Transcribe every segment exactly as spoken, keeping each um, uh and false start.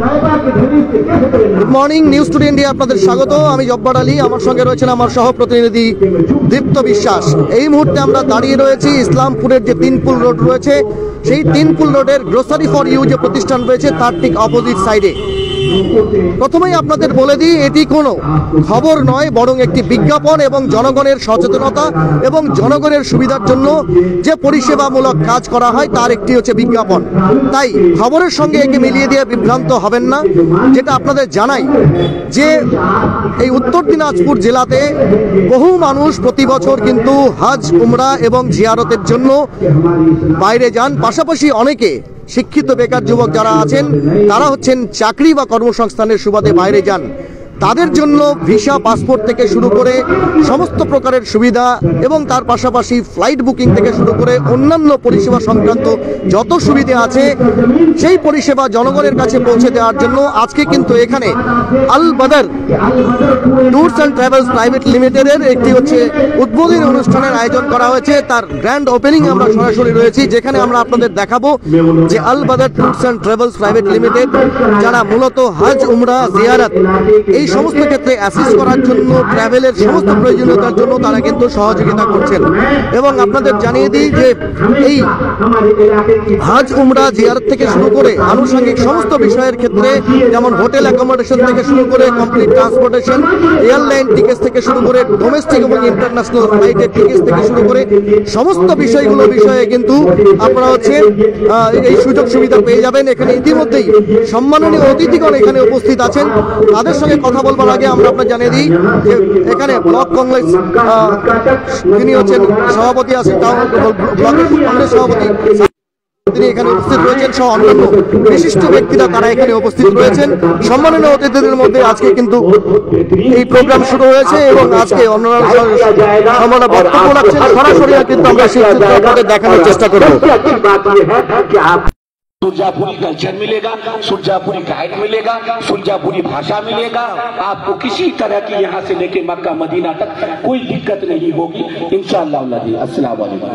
Good morning news today India আপনাদের স্বাগত। আমি জব্বার আলী, আমার সঙ্গে রয়েছেন আমার সহ প্রতিনিধি দীপ্ত বিশ্বাস। এই মুহূর্তে আমরা দাঁড়িয়ে রয়েছি ইসলামপুরের যে তিনপুল রোড রয়েছে, সেই তিনপুল রোডের গ্রোসারি ফর ইউ যে প্রতিষ্ঠান রয়েছে তার ঠিক অপোজিট সাইডে। প্রথমেই আপনাদের বলে দিই, এটি কোনো খবর নয়, বরং একটি বিজ্ঞাপন এবং জনগণের সচেতনতা এবং জনগণের সুবিধার জন্য যে পরিষেবামূলক কাজ করা হয় তার একটি হচ্ছে বিজ্ঞাপন। তাই খবরের সঙ্গে একে মিলিয়ে দিয়ে বিভ্রান্ত হবেন না। যেটা আপনাদের জানাই যে এই উত্তর দিনাজপুর জেলাতে বহু মানুষ প্রতি বছর কিন্তু হজ, উমরা এবং জিয়ারতের জন্য বাইরে যান। পাশাপাশি অনেকে শিক্ষিত বেকার যুবক যারা আছেন তারা হচ্ছেন চাকরি বা কর্মসংস্থানের সুবাদে বাইরে যান। তাদের জন্য ভিসা, পাসপোর্ট থেকে শুরু করে সমস্ত প্রকারের সুবিধা এবং তার পাশাপাশি ফ্লাইট বুকিং থেকে শুরু করে অন্যান্য পরিষেবা সংক্রান্ত যত সুবিধা আছে সেই পরিষেবা জনগণের কাছে পৌঁছে দেওয়ার জন্য আজকে কিন্তু এখানে Al Badr tours and travels private লিমিটেডের একটি হচ্ছে উদ্বোধনী অনুষ্ঠানের আয়োজন করা হয়েছে। তার গ্র্যান্ড ওপেনিং আমরা সরাসরি রয়েছি, যেখানে আমরা আপনাদের দেখাবো যে Al Badr tours and travels private limited যারা মূলত হজ, উমরা, জিয়ারত এই সমস্ত ক্ষেত্রে অ্যাসিস্ট করার জন্য, ট্রাভেলের সমস্ত প্রয়োজনীয়তার জন্য তারা কিন্তু সহযোগিতা করছেন। এবং আপনাদের জানিয়ে দিই যে এই হজ, উমরা, জিয়ারত থেকে শুরু করে আনুষঙ্গিক সমস্ত বিষয়ের ক্ষেত্রে, যেমন হোটেল অ্যাকোমোডেশন থেকে শুরু করে কমপ্লিট ট্রান্সপোর্টেশন, এয়ারলাইন টিকিটস থেকে শুরু করে ডোমেস্টিক এবং ইন্টারন্যাশনাল ফ্লাইটের টিকিটস থেকে শুরু করে সমস্ত বিষয়গুলো বিষয়ে কিন্তু আপনারা হচ্ছে এই সুযোগ সুবিধা পেয়ে যাবেন। এখানে ইতিমধ্যেই সম্মাননীয় অতিথিগণ এখানে উপস্থিত আছেন। তাদের সঙ্গে কথা বলবার আগে আমরা আপনার জানিয়ে দিই যে এখানে ব্লক কংগ্রেস যিনি হচ্ছেন সভাপতি আছেন, ব্লক কংগ্রেস সভাপতি তিনি এখানে উপস্থিত রয়েছেন সহ অন্যান্য বিশিষ্ট ব্যক্তিরা তারা এখানে উপস্থিত রয়েছেন। সম্মাননীয় অতিথিদের মধ্যে আজকে কিন্তু এই প্রোগ্রাম শুরু হয়েছে এবং আজকে অন্যান্য বক্তব্য রাখছেন। সরাসরি কিন্তু আমরা সেই চিত্র আপনাদের দেখানোর চেষ্টা করব। सुरजापुरी कल्चर मिलेगा, सुरजापुरी गाइड मिलेगा, सुरजापुरी भाषा मिलेगा। आपको किसी तरह की यहाँ से लेके मक्का मदीना तक कोई दिक्कत नहीं होगी इंशाअल्लाह। अस्सलाम वालेकुम।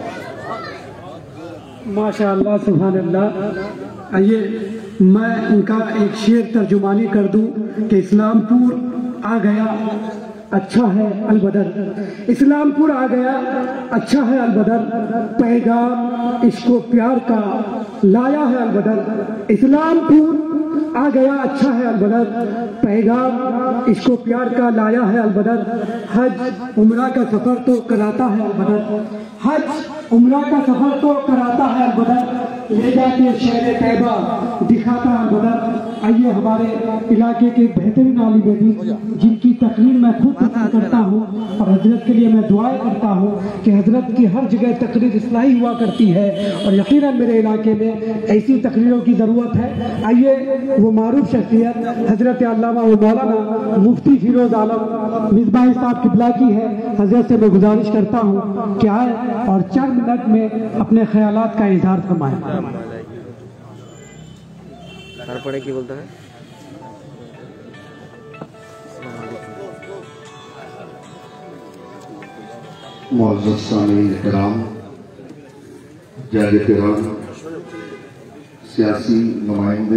माशाअल्लाह, सुभान अल्लाह। आइए मैं इनका एक शेर तर्जुमानी कर दूं कि इस्लामपुर आ गया, अच्छा है अलबदर। इस्लामपुर आ गया, अच्छा है अलबदर। पैगाम इसको प्यार का लाया है अलबदर। इस्लामपुर आ गया, अच्छा है अलबदर। पैगाम इसको प्यार का लाया है अलबदर। हज उम्रा का सफर तो कराता है अलबदर। हज उम्रा का सफर तो कराता है अलबदर। ले जाके शहर तैयबा दिखाता है अलबदर। आइए हमारे इलाके के बेहतरीन आलिम दीन जिनकी तकरीर मैं खुद करता हूँ और हजरत के लिए मैं दुआएं करता हूँ कि हजरत की हर जगह तकरीर इस्लाही हुआ करती है और यकीनन मेरे इलाके में ऐसी तकरीरों की ज़रूरत है। आइए वो मारूफ शख्सियत हजरत अल्लामा व मौलाना मुफ्ती फिरोज आलम मिसबाह साहब किबला की है। हजरत से मैं गुजारिश करता हूँ कि आए और चार मिनट में अपने ख्यालात का इजहार फरमाएं। তারপরে কি বলতে হয়? मुअज़्ज़ज़ सामीईन इकराम, जाहिर किराम, सियासी नुमाइंदे,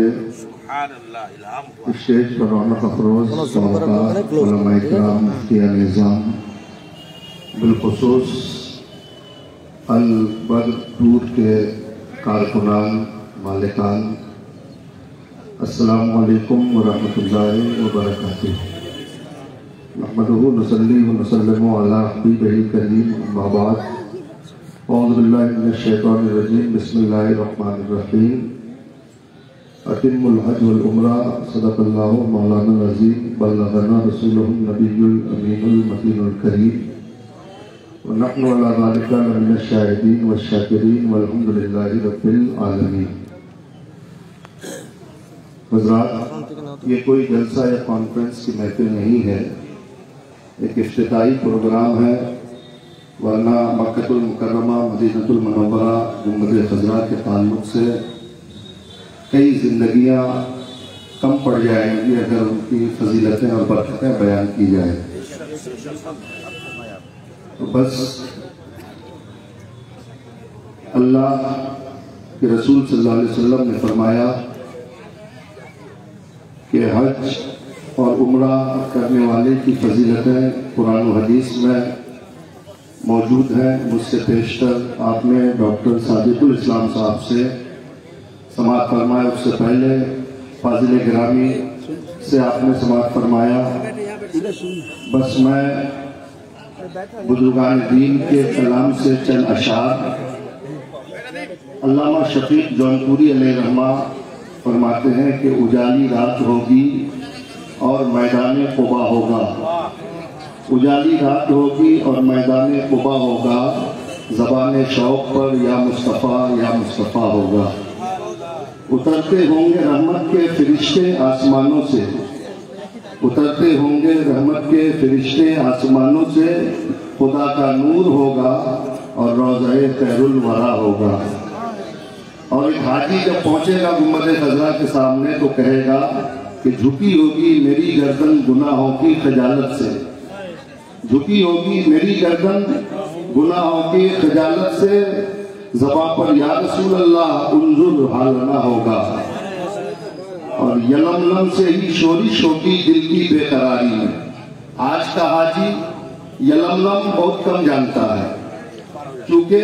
स्टेज पर रौनक अफरोज उलमा इकराम, मुफ्तियान निज़ाम, बिलखुसूस अल बदर टूर के कारकुनान, मालिकान, अस्सलामु अलैकुम व रहमतुल्लाहि व बरकातुहू। नहमदुहु नसल्ली व नसल्लिमु अला हबीबिही करीम, अम्मा बाद। औज़ु बिल्लाहि मिनश शैतानिर रजीम, बिस्मिल्लाहिर रहमानिर रहीम। अतिम्मुल हज वल उम्रा, सदक़ल्लाहु मौलाना अज़ीम, बल्लगना रसूलुहुन नबियुल अमीनुल मतीनुल करीम। व नहनु अला ज़ालिका मिनश शाहिदीन व शाकिरीन वल्हम्दुलिल्लाहि रब्बिल आलमीन। हज़रात, ये कोई जलसा या कॉन्फ्रेंस की महफिल नहीं है, एक इफ्तिताई प्रोग्राम है। वरना मक्कतुल मुकर्रमा, मदीनतुल मुनव्वरा, गुंबद खज़रा के ताल्लुक से कई जिंदगियां कम पड़ जाएंगी अगर उनकी फजीलतें और बरकतें बयान की जाए। तो बस अल्लाह के रसूल सल्लल्लाहु अलैहि वसल्लम ने फरमाया कि हज और उम्रा करने वाले की फजीलतें कुरान और हदीस में मौजूद हैं। मुझसे पेशतर आपने डॉक्टर सादिकुल इस्लाम साहब से समाअत फरमाया, उससे पहले फाजिल गिरामी से आपने समाअत फरमाया। बस मैं बुजुर्गान दीन के कलाम से चंद अशार। अल्लामा शफीक जौनपुरी अलैहिर्रहमा फरमाते हैं कि उजाली रात होगी और मैदान कुबा होगा। उजाली रात होगी और मैदान कुबा होगा, ज़बान शौक पर या मुस्तफ़ा या मुस्तफ़ा होगा। उतरते होंगे रहमत के फरिश्ते आसमानों से, उतरते होंगे रहमत के फरिश्ते आसमानों से, खुदा का नूर होगा और रोज़े खैरुल वरा होगा। और एक हाजी जब पहुंचेगा गुंबद खजरा के सामने तो कहेगा कि झुकी होगी मेरी गर्दन गुनाहों की खजालत से, झुकी होगी मेरी गर्दन गुनाहों की खजालत से, ज़बां पर या रसूल अल्लाह उन्जुर हालना होगा। और यलमलम से ही शोरिश होगी दिल की बेकरारी में। आज का हाजी यलमलम बहुत कम जानता है, क्योंकि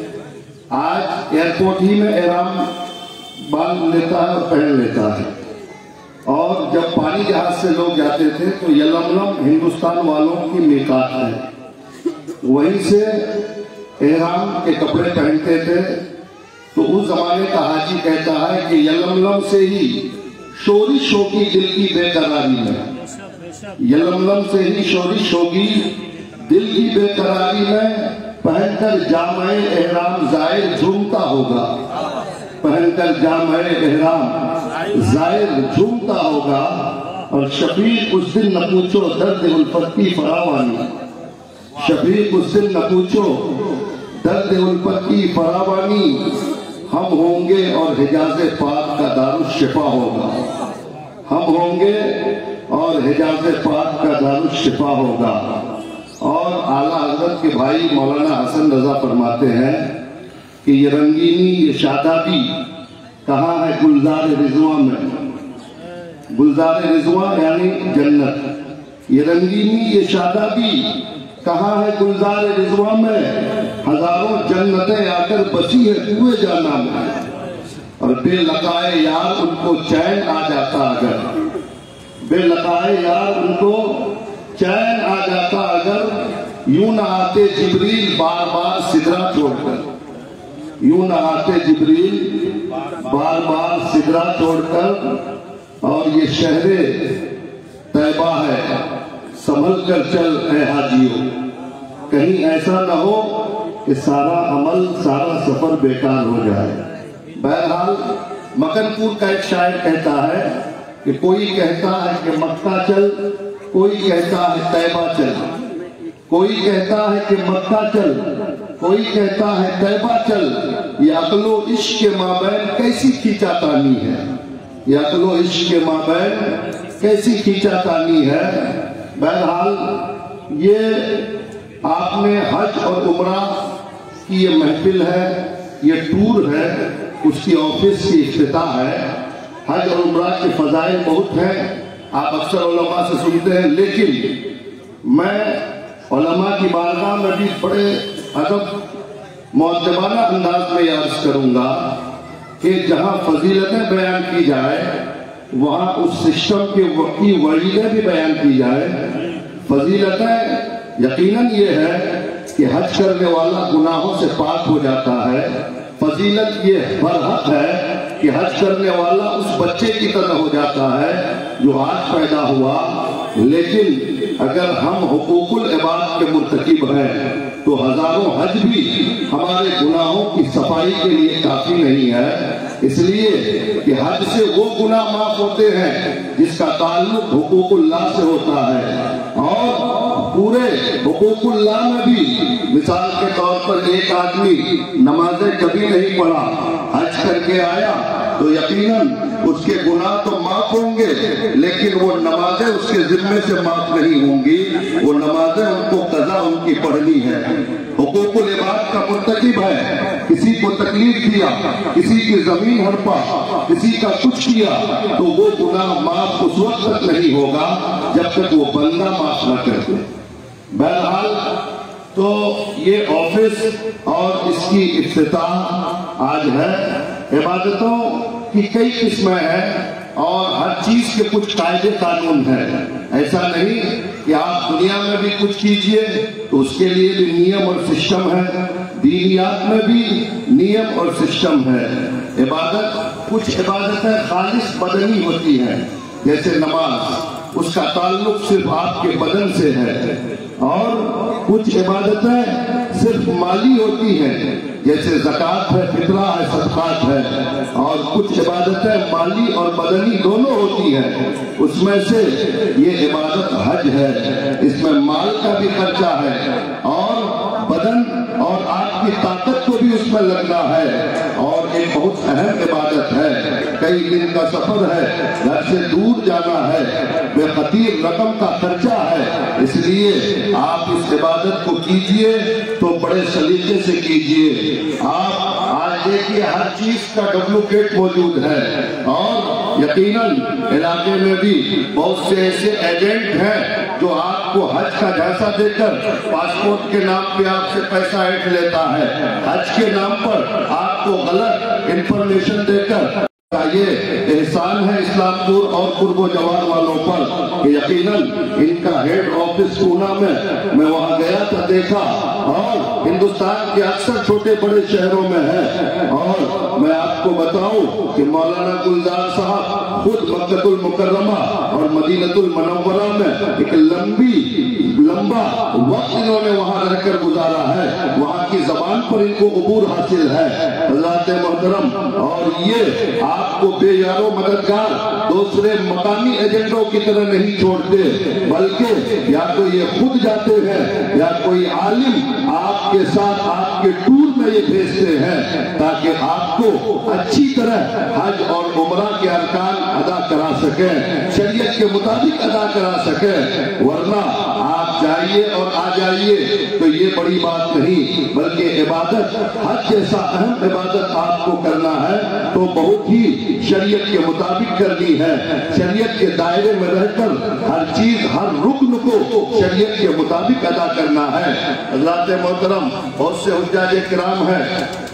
आज एयरपोर्ट ही में एहराम बांध लेता है और पहन लेता है। और जब पानी जहाज से लोग जाते थे तो यलमलम हिंदुस्तान वालों की मीकात है, वहीं से एहराम के कपड़े पहनते थे। तो उस जमाने का हाजी कहता है कि यलमलम से ही शोरिश होगी दिल की बेकरारी में, यलमलम से ही शोरिश होगी दिल की बेकरारी में, पहनकर जामे एहराम जाहिर झूमता होगा, पहनकर जामे एहराम जाहिर झूमता होगा। और शफीक उस दिन न पूछो दर्द उल्फत की फरावानी, शफीक उस दिन न पूछो दर्द उल्फत की फरावानी, हम होंगे और हिजाज पाक का दारुल शिफा होगा, हम होंगे और हिजाज पाक का दारुल शिफा होगा। और आला हजरत के भाई मौलाना हसन रजा फरमाते हैं कि ये रंगीनी ये शादाबी कहाँ है गुलजार रिजवा में, गुलजार रिजवा यानी जन्नत। ये रंगीनी ये शादाबी कहाँ है गुलजार रिजवा में, हजारों जन्नतें आकर बसी है कुएं जाना में। और बेलकाए यार उनको चैन आ जाता अगर, बेलकाए यार उनको चैन आ जाता अगर, यूं न आते जिब्रील बार बार सिदरा छोड़कर, यूं न आते जिब्रील बार बार सिदरा छोड़कर। और ये शहरे तैबा है संभल कर चल ए हाजियों, कहीं ऐसा न हो कि सारा अमल सारा सफर बेकार हो जाए। बहरहाल मकनपुर का एक शायर कहता है कि कोई कहता है कि मक्का चल, कोई कहता है तैबा चल, कोई कहता है कि मक्का चल, कोई कहता है तैबा चल। ये अक्लो इश्क के माबैन कैसी खींचातानी है, ये अक्लो इश्क के माबैन कैसी खींचातानी है। बहरहाल ये आपने हज और उम्रा की ये महफिल है, ये टूर है, उसकी ऑफिस की इफ्तिताह है। हज और उम्रा के फजाइल बहुत हैं, आप अक्सर उलमा से सुनते हैं, लेकिन मैं उलमा की बारगाह में भी बड़े अदब मुअद्दबाना अंदाज में अर्ज करूंगा कि जहां फजीलतें बयान की जाए वहां उस सिस्टम के की वरीदें भी बयान की जाए। फजीलतें यकीनन ये है कि हज करने वाला गुनाहों से पाक हो जाता है। फजीलत ये बरहक है कि हज करने वाला उस बच्चे की तरह हो जाता है जो आज पैदा हुआ। लेकिन अगर हम हुकूकुल इबाद के मुर्तकिब हैं तो हजारों हज भी हमारे गुनाहों की सफाई के लिए काफी नहीं है। इसलिए कि हज से वो गुनाह माफ होते हैं जिसका ताल्लुक हुकूकुल्लाह से होता है। और पूरे हुकूकुल्लाह में भी मिसाल के तौर पर एक आदमी नमाजें कभी नहीं पढ़ा, हज करके आया तो यकीनन उसके गुनाह तो माफ होंगे, लेकिन वो नमाजें उसके जिम्मे से माफ नहीं होंगी। वो नमाजें उनको कज़ा उनकी की पढ़नी है। हुकूकुल इबाद का मुर्तकिब है, किसी को तकलीफ दिया, किसी की जमीन हड़पा, किसी का कुछ किया, तो वो गुनाह माफ उस वक्त तक नहीं होगा जब तक वो बंदा माफ न कर दे। बहरहाल तो ये ऑफिस और इसकी इफ्तिताह आज है। इबादतों की कई किस्में हैं और हर चीज के कुछ कायदे कानून हैं। ऐसा नहीं कि आप दुनिया में भी कुछ कीजिए तो उसके लिए भी नियम और सिस्टम है, दीनियात में भी नियम और सिस्टम है। इबादत, कुछ इबादतें खालिस बदनी होती हैं, जैसे नमाज, उसका ताल्लुक सिर्फ आपके बदन से है, और कुछ इबादतें सिर्फ माली होती हैं, जैसे ज़कात है, फितरा है, सदकात है, और कुछ इबादतें माली और बदनी दोनों होती हैं। उसमें से ये इबादत हज है, इसमें माल का भी खर्चा है और बदन और आपकी ताकत को भी उसमें लगना है, और एक बहुत अहम इबादत है। कई दिन का सफर है, घर से दूर जाना है, बेखतीर रकम का खर्चा है, इसलिए आप इस इबादत को कीजिए तो बड़े सलीके से कीजिए। आप आज देखिए हर चीज का डुप्लीकेट मौजूद है, और यकीनन इलाके में भी बहुत से ऐसे एजेंट हैं जो आपको हज का झांसा देकर पासपोर्ट के नाम पे आपसे पैसा ऐंठ लेता है, हज के नाम पर आपको गलत इंफॉर्मेशन देकर। ये एहसान है इस्लामपुर और पूर्व जवान वालों पर कि यकीनन इनका हेड ऑफिस पूना में, मैं वहां गया था, देखा, और हिंदुस्तान के अक्सर छोटे बड़े शहरों में है। और मैं आपको बताऊं कि मौलाना गुलजार साहब खुद मक्कतुल मुकर्रमा और मदीनतुल मनव्वरा में एक लंबी लंबा वक्त इन्होंने वहां रहकर गुजारा है, वहां की जबान पर इनको उबूर हासिल है। हज़रात मोहतरम, और ये आपको बेयारो मददगार दूसरे मकामी एजेंटों की तरह नहीं छोड़ते, बल्कि या तो ये खुद जाते हैं या कोई आलिम आपके साथ आपके टूर में ये भेजते हैं, ताकि आपको अच्छी तरह हज और उमरा के अरकान अदा करा सके, शरीयत के मुताबिक अदा करा सके। वरना आप जाइए और आ जाइए तो ये बड़ी बात नहीं, बल्कि इबादत, हज जैसा अहम इबादत आपको करना है तो बहुत ही शरीयत के मुताबिक करनी है, शरीयत के दायरे में रहकर हर चीज, हर रुकन को शरीयत के मुताबिक अदा करना है। हज़रात मोहतरम, बहुत से हुज्जाज किराम है,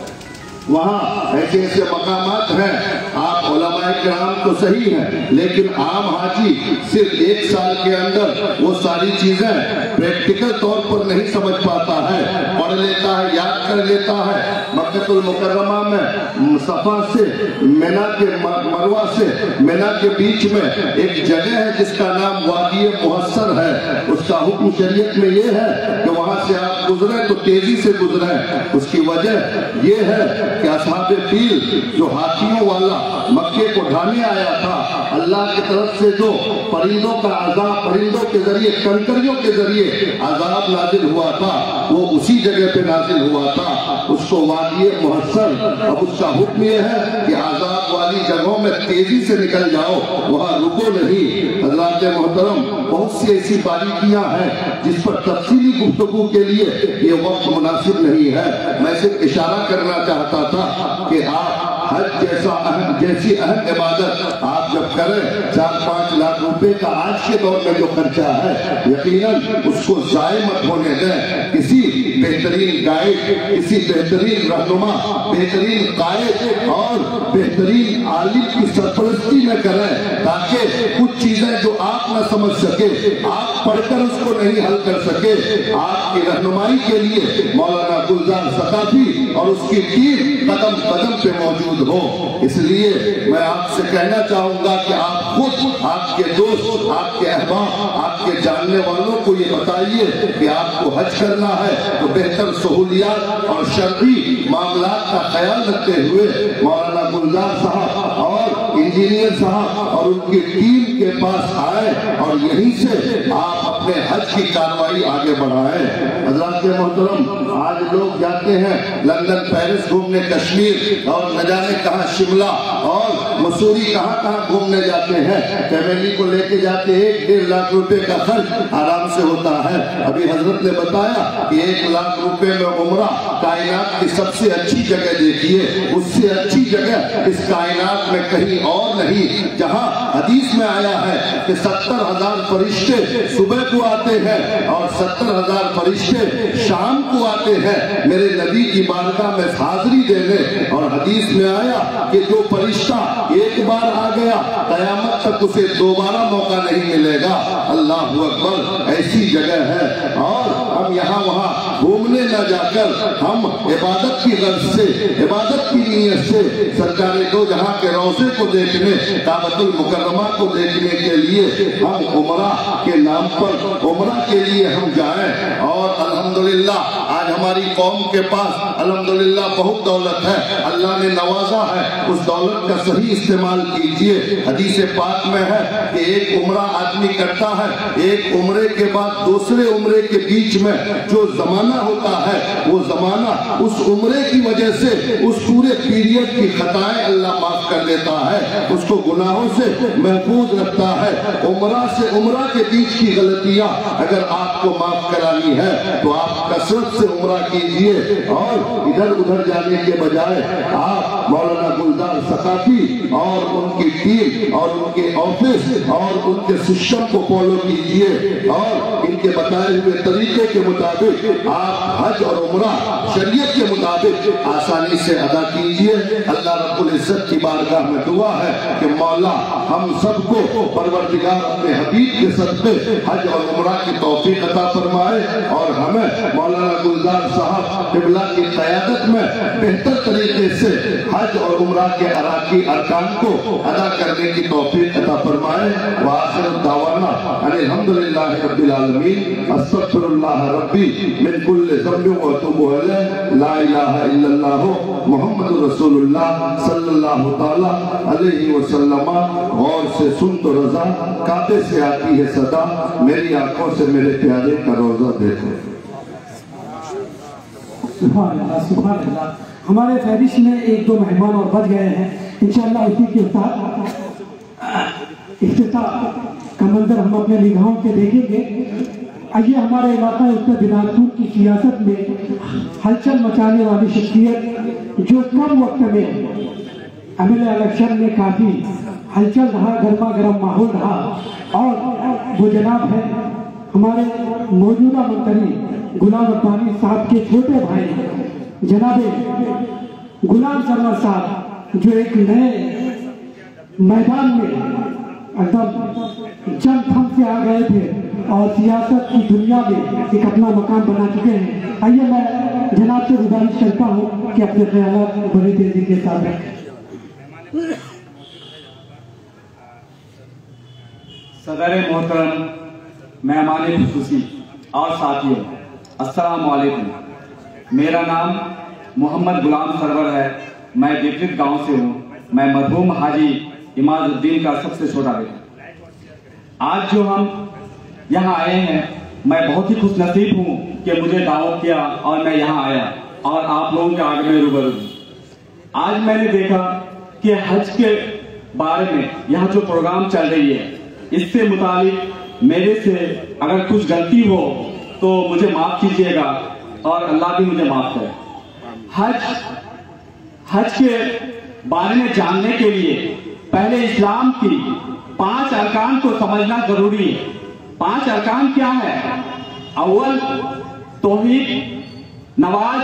वहाँ ऐसे ऐसे मकामात हैं, आप उलमाए किराम तो सही हैं, लेकिन आम हाजी सिर्फ एक साल के अंदर वो सारी चीजें प्रैक्टिकल तौर पर नहीं समझ पाता है, पढ़ लेता है, याद कर लेता है। मक्कतुल मुकर्रमा में सफा से मिना के मरवा से मिना के बीच में एक जगह है जिसका नाम वादी मुहस्सर है। उसका हुक्म शरीयत में ये है कि वहां से आप गुजरे तो तेजी से गुजरे। उसकी वजह ये है कि असहाबे फील जो हाथियों वाला मक्के को ढाने आया था, अल्लाह की तरफ से जो परिंदों का अजाब, परिंदों के जरिए, कंकरियों के जरिए अजाब नाजिल हुआ था, वो उसी जगह पे नाजिल हुआ था, उसको वादी मुहस्सर। अब उसका हुक्म ये है कि अजाब वाली जगहों में तेजी से निकल जाओ, वहां रुको नहीं। हज़रात मोहतरम, बहुत सी ऐसी बारीकियां हैं जिस पर तफसीली गुफ्तगू के लिए ये वक्त मुनासिब नहीं है। मैं सिर्फ इशारा करना चाहता था कि आप हज जैसा अहम, जैसी अहम इबादत आप जब करें, चार पांच लाख रुपए का आज के दौर में जो खर्चा है, यकीनन उसको जाये मत होने दें। किसी बेहतरीन गाइड, किसी बेहतरीन रहनुमा, बेहतरीन कायद और बेहतरीन आलिम की सरपरस्ती में करें, ताकि कुछ चीजें जो आप न समझ सके, आप पढ़कर उसको नहीं हल कर सके, आपकी रहनुमाई के लिए मौलाना गुलजार सकाफी और उसकी टीम कदम कदम पे मौजूद हो। इसलिए मैं आपसे कहना चाहूंगा कि आप खुद, आपके दोस्त, आपके अहबाब, आपके जानने वालों को ये बताइए कि आपको हज करना है तो बेहतर सहूलियात और शर्ई मामलात का ख्याल रखते हुए मौलाना गुलजार साहब और इंजीनियर साहब और उनकी टीम के पास आए और यहीं से आप अपने हज की कार्रवाई आगे बढ़ाएं। हजरात मोहतरम, आज लोग जाते हैं लंदन, पेरिस घूमने, कश्मीर और न जाने कहाँ शिमला और मसूरी, कहाँ कहाँ घूमने जाते हैं। फैमिली को लेके जाते हैं, एक डेढ़ लाख रुपए का खर्च आराम से होता है। अभी हजरत ने बताया कि एक लाख रुपए में उम्रा, कायनात की सबसे अच्छी जगह देखिए, उससे अच्छी जगह इस कायनात में कहीं और नहीं, जहाँ हदीस में आया है कि सत्तर हजार फरिश्ते सुबह को आते हैं और सत्तर हजार फरिश्ते शाम को आते हैं मेरे नबी की बारगाह में हाजिरी देने। और हदीस में आया कि जो फरिश्ता एक बार आ गया कयामत तक उसे दोबारा मौका नहीं मिलेगा। अल्लाह अकबर, ऐसी जगह है। और हम यहाँ वहाँ घूमने न जाकर हम इबादत की गर्ज से, इबादत की नीयत से सरकार दो जहाँ के रोज़े को देखने, काबतुल मुकर्रमा को देखने के लिए हम उमरा के नाम पर उमरा के लिए हम जाएं। और अल्हम्दुलिल्लाह आज हमारी कौम के पास अल्हम्दुलिल्लाह बहुत दौलत है, अल्लाह ने नवाजा है, उस दौलत का सही इस्तेमाल कीजिए। हदीस पाक में है कि एक उमरा आदमी करता है, एक उम्रे के बाद दूसरे उम्रे के बीच में जो जमाना होता है वो जमाना उस उम्रे की वजह से उस पूरे पीरियड की खताएं अल्लाह माफ कर देता है, उसको गुनाहों से महफूज रखता है। उम्रा से उम्रा के बीच की गलतियां अगर आपको माफ करानी है तो आप कसरत से उम्रा कीजिए और इधर उधर जाने के बजाय आप मौलाना गुलजार सकाफी और उनकी टीम और उनके ऑफिस और उनके सिस्टम को फॉलो कीजिए और इनके बताए हुए तरीके के मुताबिक आप हज और उम्रा शरीयत के मुताबिक आसानी से अदा कीजिए। अल्लाह रब्बुल इज्जत की बारगाह में दुआ है कि मौला हम सबको परवरदिगार अपने हबीब के सदक़े हज और उम्रा की तौफीक अता फरमाए और हमें मौलाना गुलजार साहब क़िबला की क़यादत में बेहतर तरीके से हज और उम्रा के अराकी अरकान को अदा करने की तौफीक अता फरमाए। व आखिर दावाना अल्हम्दुलिल्लाह रब्बिल आलमीन, अस्तगफिरुल्लाह रब्बी मिन कुल्लि ज़ंबिन व अतूबु अलैह, ला इलाहा इल्लल्लाह मुहम्मदुर रसूलुल्लाह सल्लल्लाहु तआला अलैहि वसल्लम। और से सुन तो रजा, काबे से आती है सदा, मेरी आंखों से मेरे प्यारे का रोजा देखो। सुभान अल्लाह, सुभान अल्लाह। हमारे फहरिस्त में एक दो मेहमान और बच गए हैं, इंशाअल्लाह इसी के साथ इफ्तिताह का मंजर हम अपने निगाहों से देखेंगे। आइए, हमारे इलाका उत्तर दिनाजपुर की सियासत में हलचल मचाने वाली शख्सियत जो कम वक्त में अमले इलेक्शन में काफी हलचल रहा, गर्मा गर्म माहौल रहा, और वो जनाब है हमारे मौजूदा मंत्री गुलाम रब्बानी साहब के छोटे भाई जनाब गुलाम सरवर साहब, जो एक नए मैदान में एकदम जन थम से आ गए थे और सियासत की दुनिया में एक अपना मकाम बना चुके हैं। आइए, मैं जनाब से गुजारिश करता हूँ कि अपने ख्यालात बड़ी तेजी के साथ रखें। सदर मोहतरम, मेहमान खुसूसी और साथियों, अस्सलाम वालेकुम। मेरा नाम मोहम्मद गुलाम सरवर है। मैं विपरीत गांव से हूँ। मैं मरहूम हाजी इमादुद्दीन का सबसे छोटा बेटा। आज जो हम यहाँ आए हैं, मैं बहुत ही खुश नसीब हूँ कि मुझे दावत किया और मैं यहाँ आया और आप लोगों के आगे में रूबरू हूँ। आज मैंने देखा कि हज के बारे में यहाँ जो प्रोग्राम चल रही है, इससे मुताबिक मेरे से अगर कुछ गलती हो तो मुझे माफ कीजिएगा और अल्लाह भी मुझे माफ करे। हज हज के बारे में जानने के लिए पहले इस्लाम की पांच अरकान को समझना जरूरी है। पांच अरकान क्या है? अव्वल तौहीद, नमाज,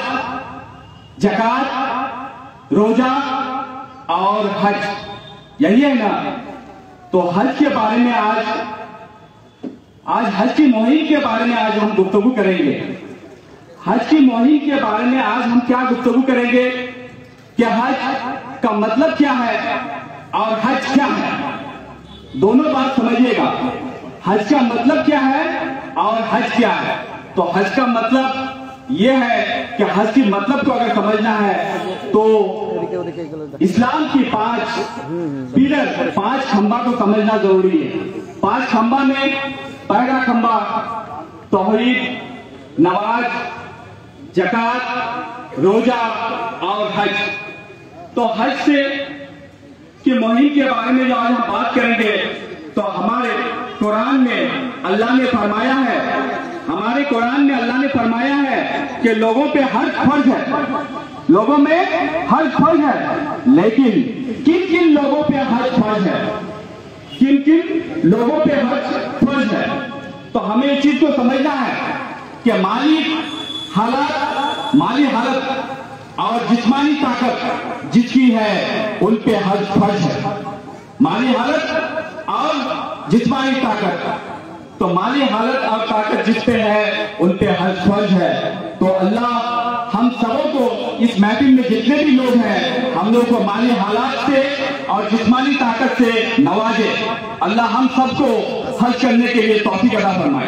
ज़कात, रोजा और हज, यही है ना? तो हज के बारे में आज आज हज की मुहिम के बारे में आज हम गुफ्तगू करेंगे। हज की मुहिम के बारे में आज हम क्या गुफ्तगू करेंगे कि हज का मतलब क्या है और हज क्या है। दोनों बात समझिएगा, हज का मतलब क्या है और हज क्या है। तो हज का मतलब यह है कि हज की मतलब को अगर समझना है तो इस्लाम की पांच पिलर, पांच खंबा को समझना जरूरी है। पांच खंबा में पहला खंबा तौहीद, नमाज, ज़कात, रोजा और हज। तो हज से की मुहिम के बारे में जो आज हम बात करेंगे, तो हमारे कुरान में अल्लाह ने फरमाया है, हमारे कुरान में अल्लाह ने फरमाया है कि लोगों पे हज फर्ज है, लोगों में हज फर्ज है। लेकिन किन किन लोगों पे हज फर्ज है, किन किन लोगों पे हज फर्ज है, तो हमें इस चीज को समझना है कि माली हालत, माली हालत और जिस्मानी ताकत जिसकी है उन पे हज फर्ज है। माली हालत और जिस्मानी ताकत, तो माली हालत और ताकत जिस पे है उन पे हज फर्ज है। तो अल्लाह हम सबों को इस महफिल में जितने भी लोग हैं, हम लोग को माली हालात से और जिस्मानी ताकत से नवाजे। अल्लाह हम सबको हज करने के लिए तौफीक अता फरमाए।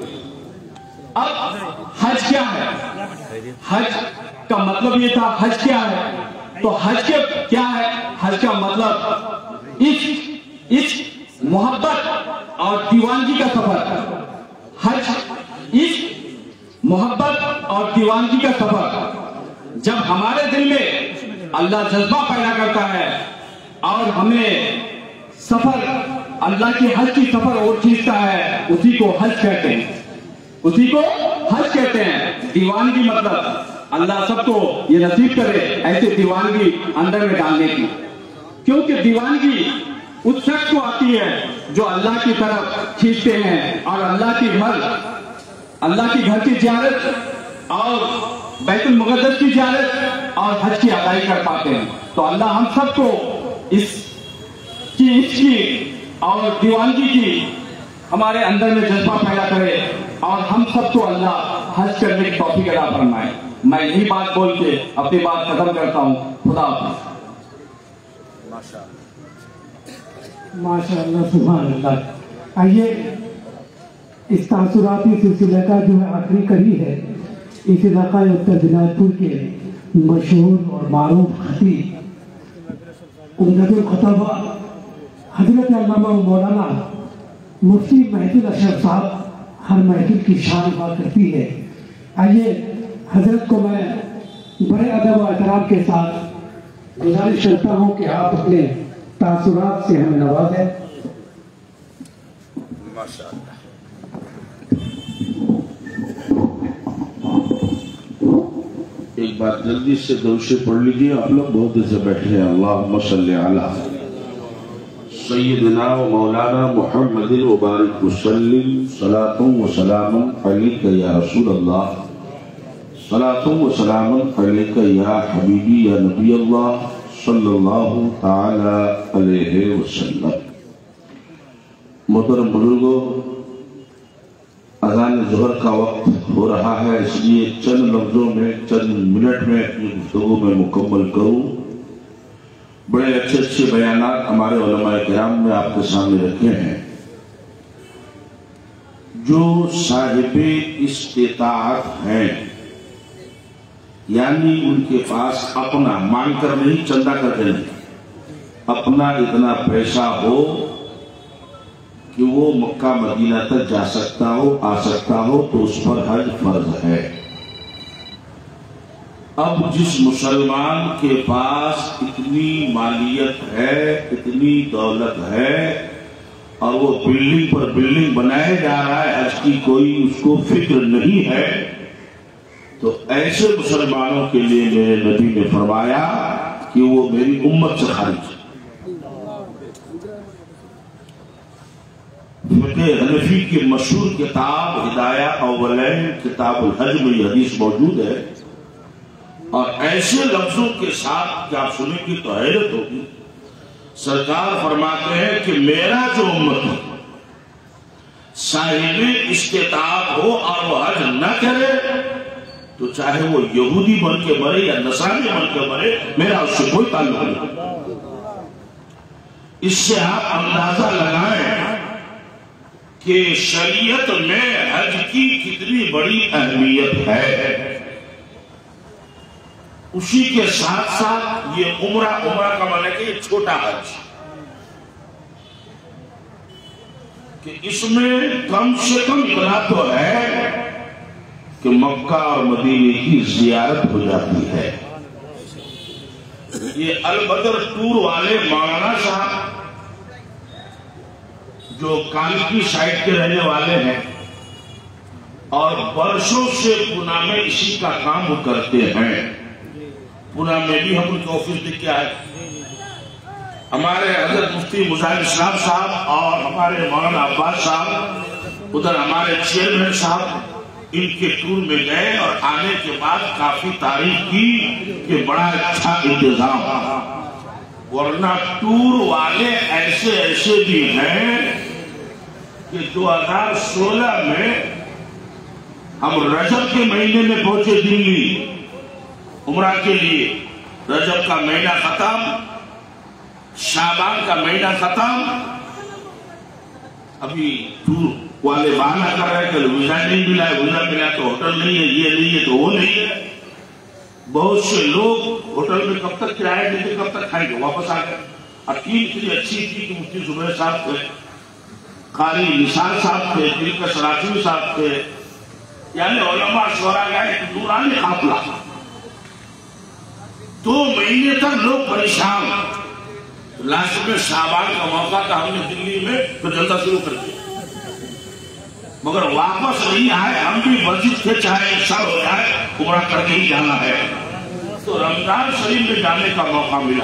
अब हज क्या है? हज का मतलब ये था, हज क्या है? तो हज के क्या है? हज का मतलब इस इस मोहब्बत और दीवानगी का सफर। हज इस मोहब्बत और दीवानगी का सफर। जब हमारे दिल में अल्लाह जज्बा पैदा करता है और हमें सफर, अल्लाह की हज की सफर और खींचता है, उसी को हज कहते हैं, उसी को हज कहते हैं। दीवानगी मतलब अल्लाह सबको ये नसीब करे ऐसे दीवानगी अंदर में डालने की, क्योंकि दीवानगी उस शख्स को आती है जो अल्लाह की तरफ खींचते हैं और अल्लाह की घर, अल्लाह की घर की जियारत और बैतुल मुक़द्दस की जियारत और हज की अदाई कर पाते हैं। तो अल्लाह हम सबको इस की इसकी और दीवानगी की हमारे अंदर में जज्बा पैदा करे और हम सबको अल्लाह हज करने की तौफीक अता फरमाए। मैं यही बात बोल के अपनी बात खत्म करता हूँ। खुदा हाफ़िज़। माशाअल्लाह, सुभान अल्लाह। आइए इस तासुराती सिलसिले का जो है आखिरी कड़ी है, इस इलाका उत्तर दिनाजपुर के मशहूर और मारूफ खतीब उम्मतुल खुतबा हजरत अल्लामा मौलाना मुफ्ती महदुल अशरफ साहब हर महफिल की शान हुआ करती है। आइए हजरत को मैं बड़े अदब और एहतराम के साथ गुजारिश करता हूँ कि आप अपने तासुरात से हमें नवाजें। एक बार जल्दी से दरूद पढ़ लीजिए आप लोग, बहुत देर से बैठे हैं। अल्लाहुम्मा सल्ली अला सय्यिदिना व मौलाना मुहम्मदिन व बारिक वसल्लिम सलातुम व सलामुन अलैका या रसूल अल्लाह, सलातुम व सलामुन अलैका या हबीबी या नबी अल्लाह सल्लल्लाहु ताला अलैहि वसल्लम। मोहतरम बुजुर्गों, अज़ान ज़ोहर का वक्त हो रहा है, इसलिए चंद लफ्जों में, चंद मिनट में अपनी गुफ्तगू में मुकम्मल करूं। बड़े अच्छे अच्छे बयानात हमारे उलमाए किराम ने आपके सामने रखे हैं। जो साहिबे इस्तिताअत हैं, यानी उनके पास अपना मांगकर नहीं, चंदा करके नहीं, अपना इतना पैसा हो कि वो मक्का मदीना तक जा सकता हो, आ सकता हो, तो उस पर हज फर्ज है। अब जिस मुसलमान के पास इतनी मालियत है, इतनी दौलत है और वो बिल्डिंग पर बिल्डिंग बनाए जा रहा है, हज की कोई उसको फिक्र नहीं है, तो ऐसे मुसलमानों के लिए मेरे नबी ने फरमाया कि वो मेरी उम्मत से खारिज है। फिक़्ह हनफी की मशहूर किताब हिदाया अव्वलैन किताबुल हज में यह हदीस मौजूद है और ऐसे लफ्जों के साथ कि आप सुनेंगे तो हैरत होगी। सरकार फरमाते हैं कि मेरा जो उम्मत है साहिबे इस्तिताअत हो और वो हज न करे, तो चाहे वो यहूदी बन के मरे या नसानी बन के मरे, मेरा उससे कोई ताल्लुक नहीं। इससे आप अंदाजा लगाएं कि शरीयत में हज की कितनी बड़ी अहमियत है। उसी के साथ साथ ये उम्रा, उम्रा का मतलब कि छोटा हज, कि इसमें कम से कम इतना तो है कि मक्का और मदीने की जियारत हो जाती है। ये अलबदर टूर वाले मौलाना साहब जो कानकी साइड के रहने वाले हैं और वर्षों से पुणे में इसी का काम करते हैं। पुणे में भी हम उनके ऑफिस देख के आए। हमारे हजरत मुफ्ती मुजाहिर इस्लाम साहब और हमारे मौलाना अब्बास साहब, उधर हमारे चेयरमैन साहब इनके टूर में गए और आने के बाद काफी तारीफ की कि बड़ा अच्छा इंतजाम। वरना टूर वाले ऐसे ऐसे भी हैं कि दो हज़ार सोलह में हम रजब के महीने में पहुंचे दिल्ली उमरा के लिए। रजब का महीना खत्म, शाबान का महीना खत्म, अभी टूर वाले बहाना कर रहे हैं कि वीजा नहीं मिला है, वीजा मिला तो होटल नहीं है, ये नहीं है तो वो नहीं है। बहुत से लोग होटल में कब तक किराया देते, कब तक खाएंगे, वापस आ गए। और टीम इतनी अच्छी थी कि मुफ्ती जुबैर साहब थे, कारी निसार साहब थे, दिलकश राजवी साहब थे, यानी उलमा शोरा का एक नूरानी काफिला। दो महीने तक लोग परेशान। लास्ट में शाबान का मौका था, हमने दिल्ली में तो जलसा शुरू कर दिया, मगर वापस नहीं आए। हम भी मस्जिद थे, चाहे सब हो जाए उमरा करके ही जाना है। तो रमजान शरीफ में जाने का मौका मिला।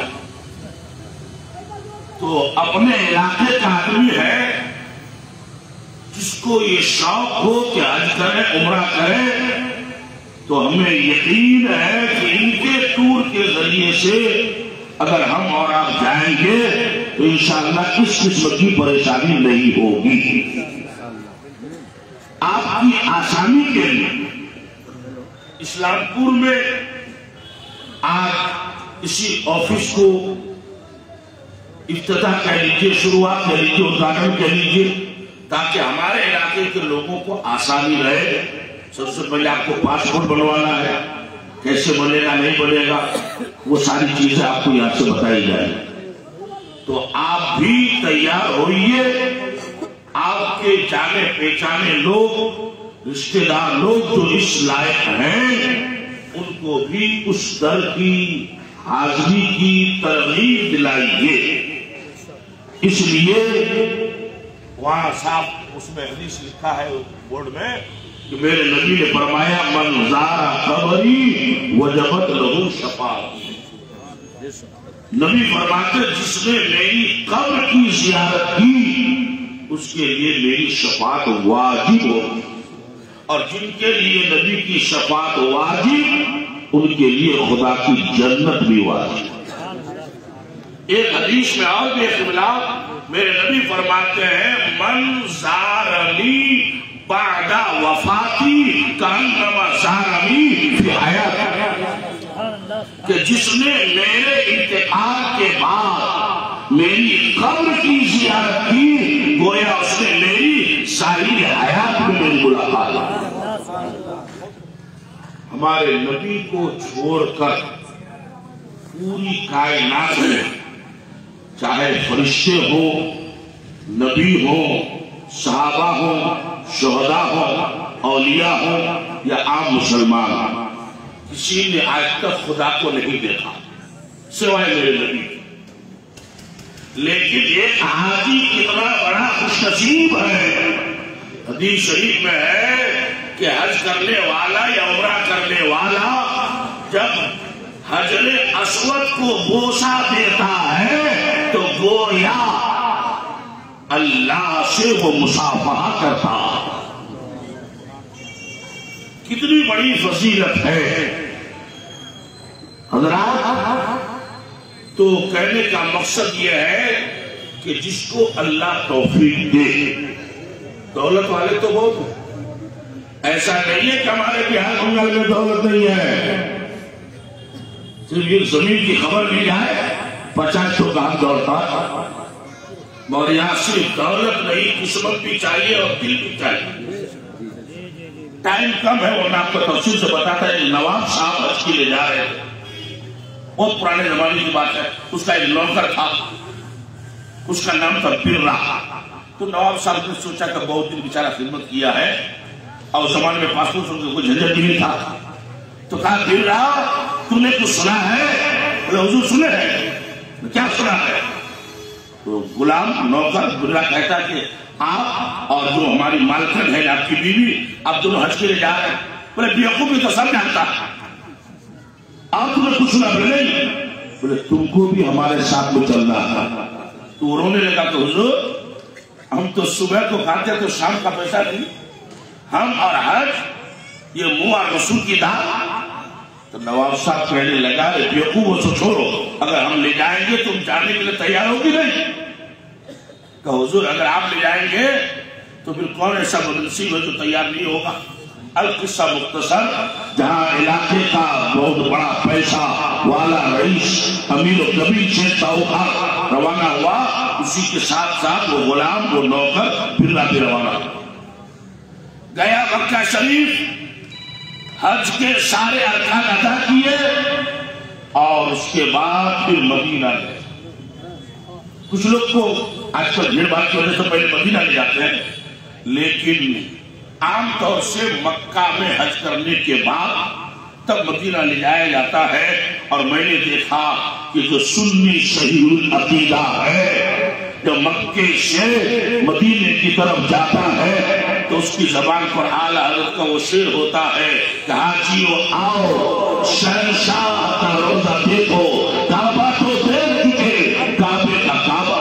तो अपने इलाके का आदमी है जिसको ये शौक हो कि हज करे, उमरा करे, तो हमें यकीन है कि इनके टूर के जरिए से अगर हम और आप जाएंगे तो इंशाअल्लाह इस किस्म की परेशानी नहीं होगी। आपकी आसानी के लिए इस्लामपुर में आज इसी ऑफिस को इफ्तिताह कह लीजिए, शुरुआत कह लीजिए, उद्घाटन कह लीजिए, ताकि हमारे इलाके के लोगों को आसानी रहे। सबसे पहले आपको पासपोर्ट बनवाना है, कैसे बनेगा नहीं बनेगा वो सारी चीजें आपको यहाँ से बताई जाएगी। तो आप भी तैयार होइए। आपके जाने पहचाने लोग, रिश्तेदार लोग जो इस लायक हैं, उनको भी उस दर की हाजिरी की तरगीब दिलाइए। इसलिए वहां साहब उसमें हदीस लिखा है बोर्ड में कि मेरे नबी ने फरमाया, मन ज़ारा कबरी वजबत लहू शफाअत। नबी फरमाते जिसने मेरी कब्र की जियारत की उसके लिए मेरी शफाअत वाजिब होगी, और जिनके लिए नबी की शफाअत वाजिब उनके लिए खुदा की जन्नत भी वाजिब। एक हदीस में और भी इख्तिलाफ, मेरे नबी फरमाते हैं मन ज़ारनी बादा वफाती कान्नमा ज़ारनी फी हयाती, कि जिसने मेरे इंतकाल के बाद मेरी कब्र की जियारत की गोया उसने मेरी सारी हयात में मेरी मुलाकात। हमारे नबी को छोड़कर पूरी कायनात में चाहे फरिश्ते हो, नबी हो, सहाबा हो, शुहदा हो, औलिया हो या आम मुसलमान, किसी ने आज तक खुदा को नहीं देखा सिवाय मेरे नबी। लेकिन ये हाजी कितना बड़ा खुशनसीब है। हदीस शरीफ में है कि हज करने वाला या उमरा करने वाला जब हजरे अस्वद को बोसा देता है तो गोया अल्लाह से वो मुसाफहा करता। कितनी बड़ी फजीलत है हज़रात। तो कहने का मकसद यह है कि जिसको अल्लाह तौफीक दे, दौलत वाले तो बहुत हैं, ऐसा नहीं है कि हमारे बिहार बंगाल में दौलत नहीं है। सिर्फ ये जमीन की खबर मिल जाए पचास सौ का दौड़ता, और यहाँ सिर्फ दौलत नहीं किस्मत भी चाहिए और दिल भी चाहिए। टाइम कम है, वो मैं आपको तफसील से बताता है। नवाब साहब हज के लिए जा रहे थे, बहुत पुराने जमाने की बात है। उसका एक नौकर था, उसका नाम था बिर्रा। तो नवाब साहब ने सोचा कि बहुत दिन बेचारा खिदमत किया है और जमाने में पासपोर्ट कोई झंझट भी नहीं था, तो कहा फिर रहा तूने कुछ सुना है? बोले हुजूर सुने हैं। क्या सुना है? तो गुलाम नौकर बिरला कहता कि आप और जो हमारी मालकिन है आपकी बीवी, आप दोनों हज के लिए जा रहे हैं। बोले बेवकूफी तो सब जानता है, आप तुम्हें कुछ सुना? बोले बोले तुमको भी हमारे साथ में चलना है। तो रोने लगा तो हुजूर हम तो सुबह को खाते तो शाम का पैसा नहीं, हम और हज ये मुंह और मसूर की दाल। तो नवाब साहब कहने लगा बेवकूफों से छोड़ो, अगर हम ले जाएंगे तुम जाने के लिए तैयार होगी नहीं? कहा हुजूर अगर आप ले जाएंगे तो फिर कौन ऐसा बदनसीब है जो तैयार नहीं होगा? अल किस्सा मुख्तसर, जहां इलाके का बहुत बड़ा पैसा वाला रईस अमीर कबीर से साहूकार रवाना हुआ, उसी के साथ साथ वो गुलाम वो नौकर बिरला भी रवाना गया मक्का शरीफ। हज के सारे अरकान अदा किए और उसके बाद फिर मदीना गए। कुछ लोग को आजकल भीड़ भाड़ की वजह से पहले मदीना ले जाते हैं, लेकिन आमतौर से मक्का में हज करने के बाद तब मदीना ले जाया जाता है। और मैंने देखा कि जो सुन्नी सहीहुल अकीदा है, जो मक्के से मदीने की तरफ जाता है, तो उसकी जबान पर आला हज़रत का वो शेर होता है कि हाजियो आओ शहंशाह का रोजा देखो, काबा तो देख चुके, काबे का काबा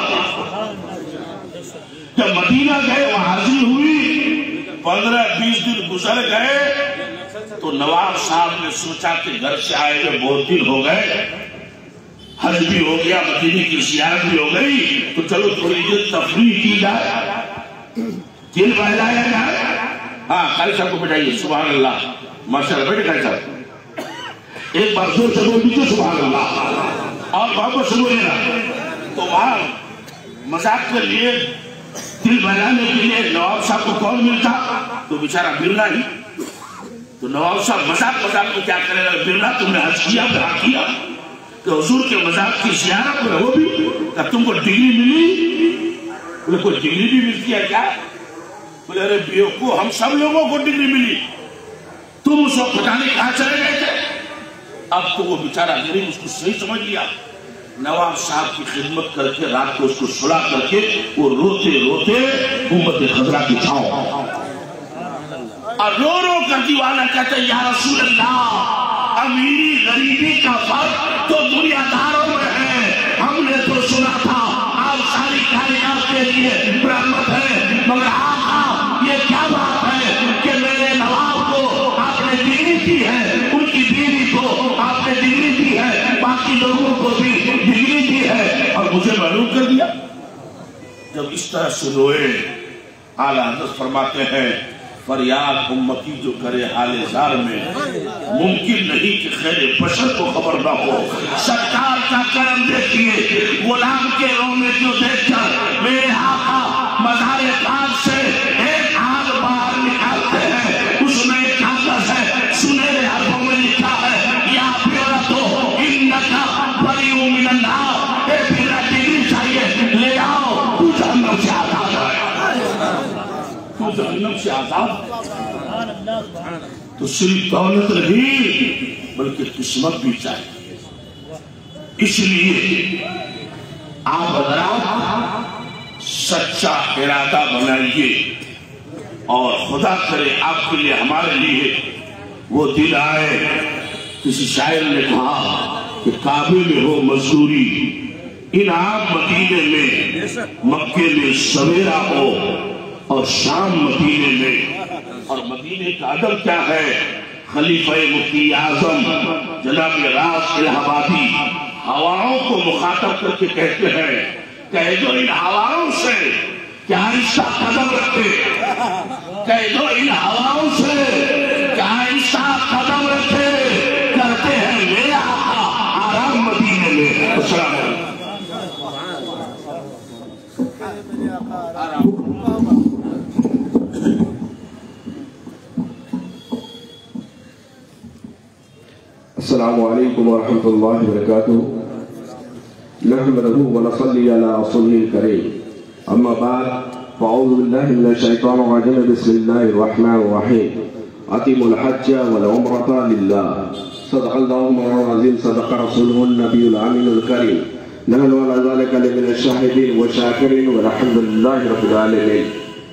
देखो। जब मदीना गए वहां हाजिर हुई, पंद्रह बीस दिन गुजर गए तो नवाब साहब ने सोचा कि घर से आए हुए बहुत दिन हो गए, हज भी हो गया, मदीने की ज़ियारत भी हो गई, तो चलो थोड़ी देर तफरीह की जाए, दिल बहलाया जाए। हाँ कारी साहब को बैठाइए। सुभान अल्लाह, माशाअल्लाह। बैठे कारी साहब, एक बार जोर से बोल दीजिए सुभान अल्लाह, और वापस से बोलेगा। तो वहां मजाक के लिए दिल बहलाने के लिए नवाब साहब को कौन मिलता? तो बेचारा बिरला ही। तो नवाब साहब मजाक मजाक में क्या करेगा? बिरला तुमने हज किया क्या किया? तो हुजूर के मजाक की ज़ियारत में वो भी तब तुमको डिग्री मिली? बोले कोई डिग्री भी मिलती है क्या? बोले अरे बेवकूफ, हम सब लोगों को डिग्री मिली, तुम उसको पटाने कहां चले गए थे? अब तो वो बेचारा गरीब उसको सही समझ लिया। नवाब साहब की खिदमत करके रात को उसको सुला करके वो रोते रोते उम्मत खजरा की छाओ और रो रो कर दीवाना कहते या रसूल अल्लाह, अमीरी गरीबी का फर्क तो दुनियादारों में है। हमने तो सुना था आप सारी कायनात के लिए रहमत है, मगर आका ये क्या बात है कि मेरे नवाब को आपने डिग्री दी है, उनकी बीवी को आपने डिग्री दी है, बाकी लोगों को भी डिग्री दी है, और मुझे मालूम कर दिया। जब इस तरह से रोए, आला हज़रत फरमाते हैं फरियाद उम्मती जो करे हाले जार में, मुमकिन नहीं कि खैर बशर को खबर ना हो। सरकार का करम देखिए, गुलाम के रोने जो देखकर मेरे आका मज़ारे पाक से एक आग बाहर निकालते हैं, उसमें एक कागज है, सुनहरे हरफों में लिखा है या फिर तो इन्नका बरीउ मिनन नार, ए फिर डिग्री चाहिए ले आओ, तू जहन्नम से आजाद है, तू जहन्नम से आजाद। तो सिर्फ दौलत नहीं बल्कि किस्मत भी चाहिए। इसलिए आप हज़रात सच्चा इरादा बनाइए और खुदा करे आपके लिए हमारे लिए वो दिन आए। किसी शायर ने कहा कि काबे में हो मजदूरी, इनाम मदीने में, मक्के में सवेरा हो और शाम मदीने में। और मदीने का अदब क्या है? खलीफा मुफ्ती आजम जनाब रास इलाहाबादी हवाओं को मुखातब करके कहते हैं, कह दो इन हवाओं से क्या आहिस्ता कदम रखे, कह दो इन हवाओं से क्या आहिस्ता कदम रखे, करते हैं मेरा आका आराम मदीने में। अस्सलाम अस्सलामु अलैकुम वरहमतुल्लाहि वबरकातुहू। नहमदुहु व नसल्ली अला रसूलिल करीम। अम्मा बाद फ़अऊज़ु बिल्लाहि मिनश शैतानिर रजीम बिस्मिल्लाहिर रहमानिर रहीम अतीमुल हज्ज वल उम्रता लिल्लाह सदक़ल्लाहु मौलाना अज़ीम सदक़ रसूलुहुन नबियुल अमीनुल करीम नहनु अला ज़ालिका लमिनश शाहिदीन व शाकिरीन वल्हम्दुलिल्लाहि रब्बिल आलमीन।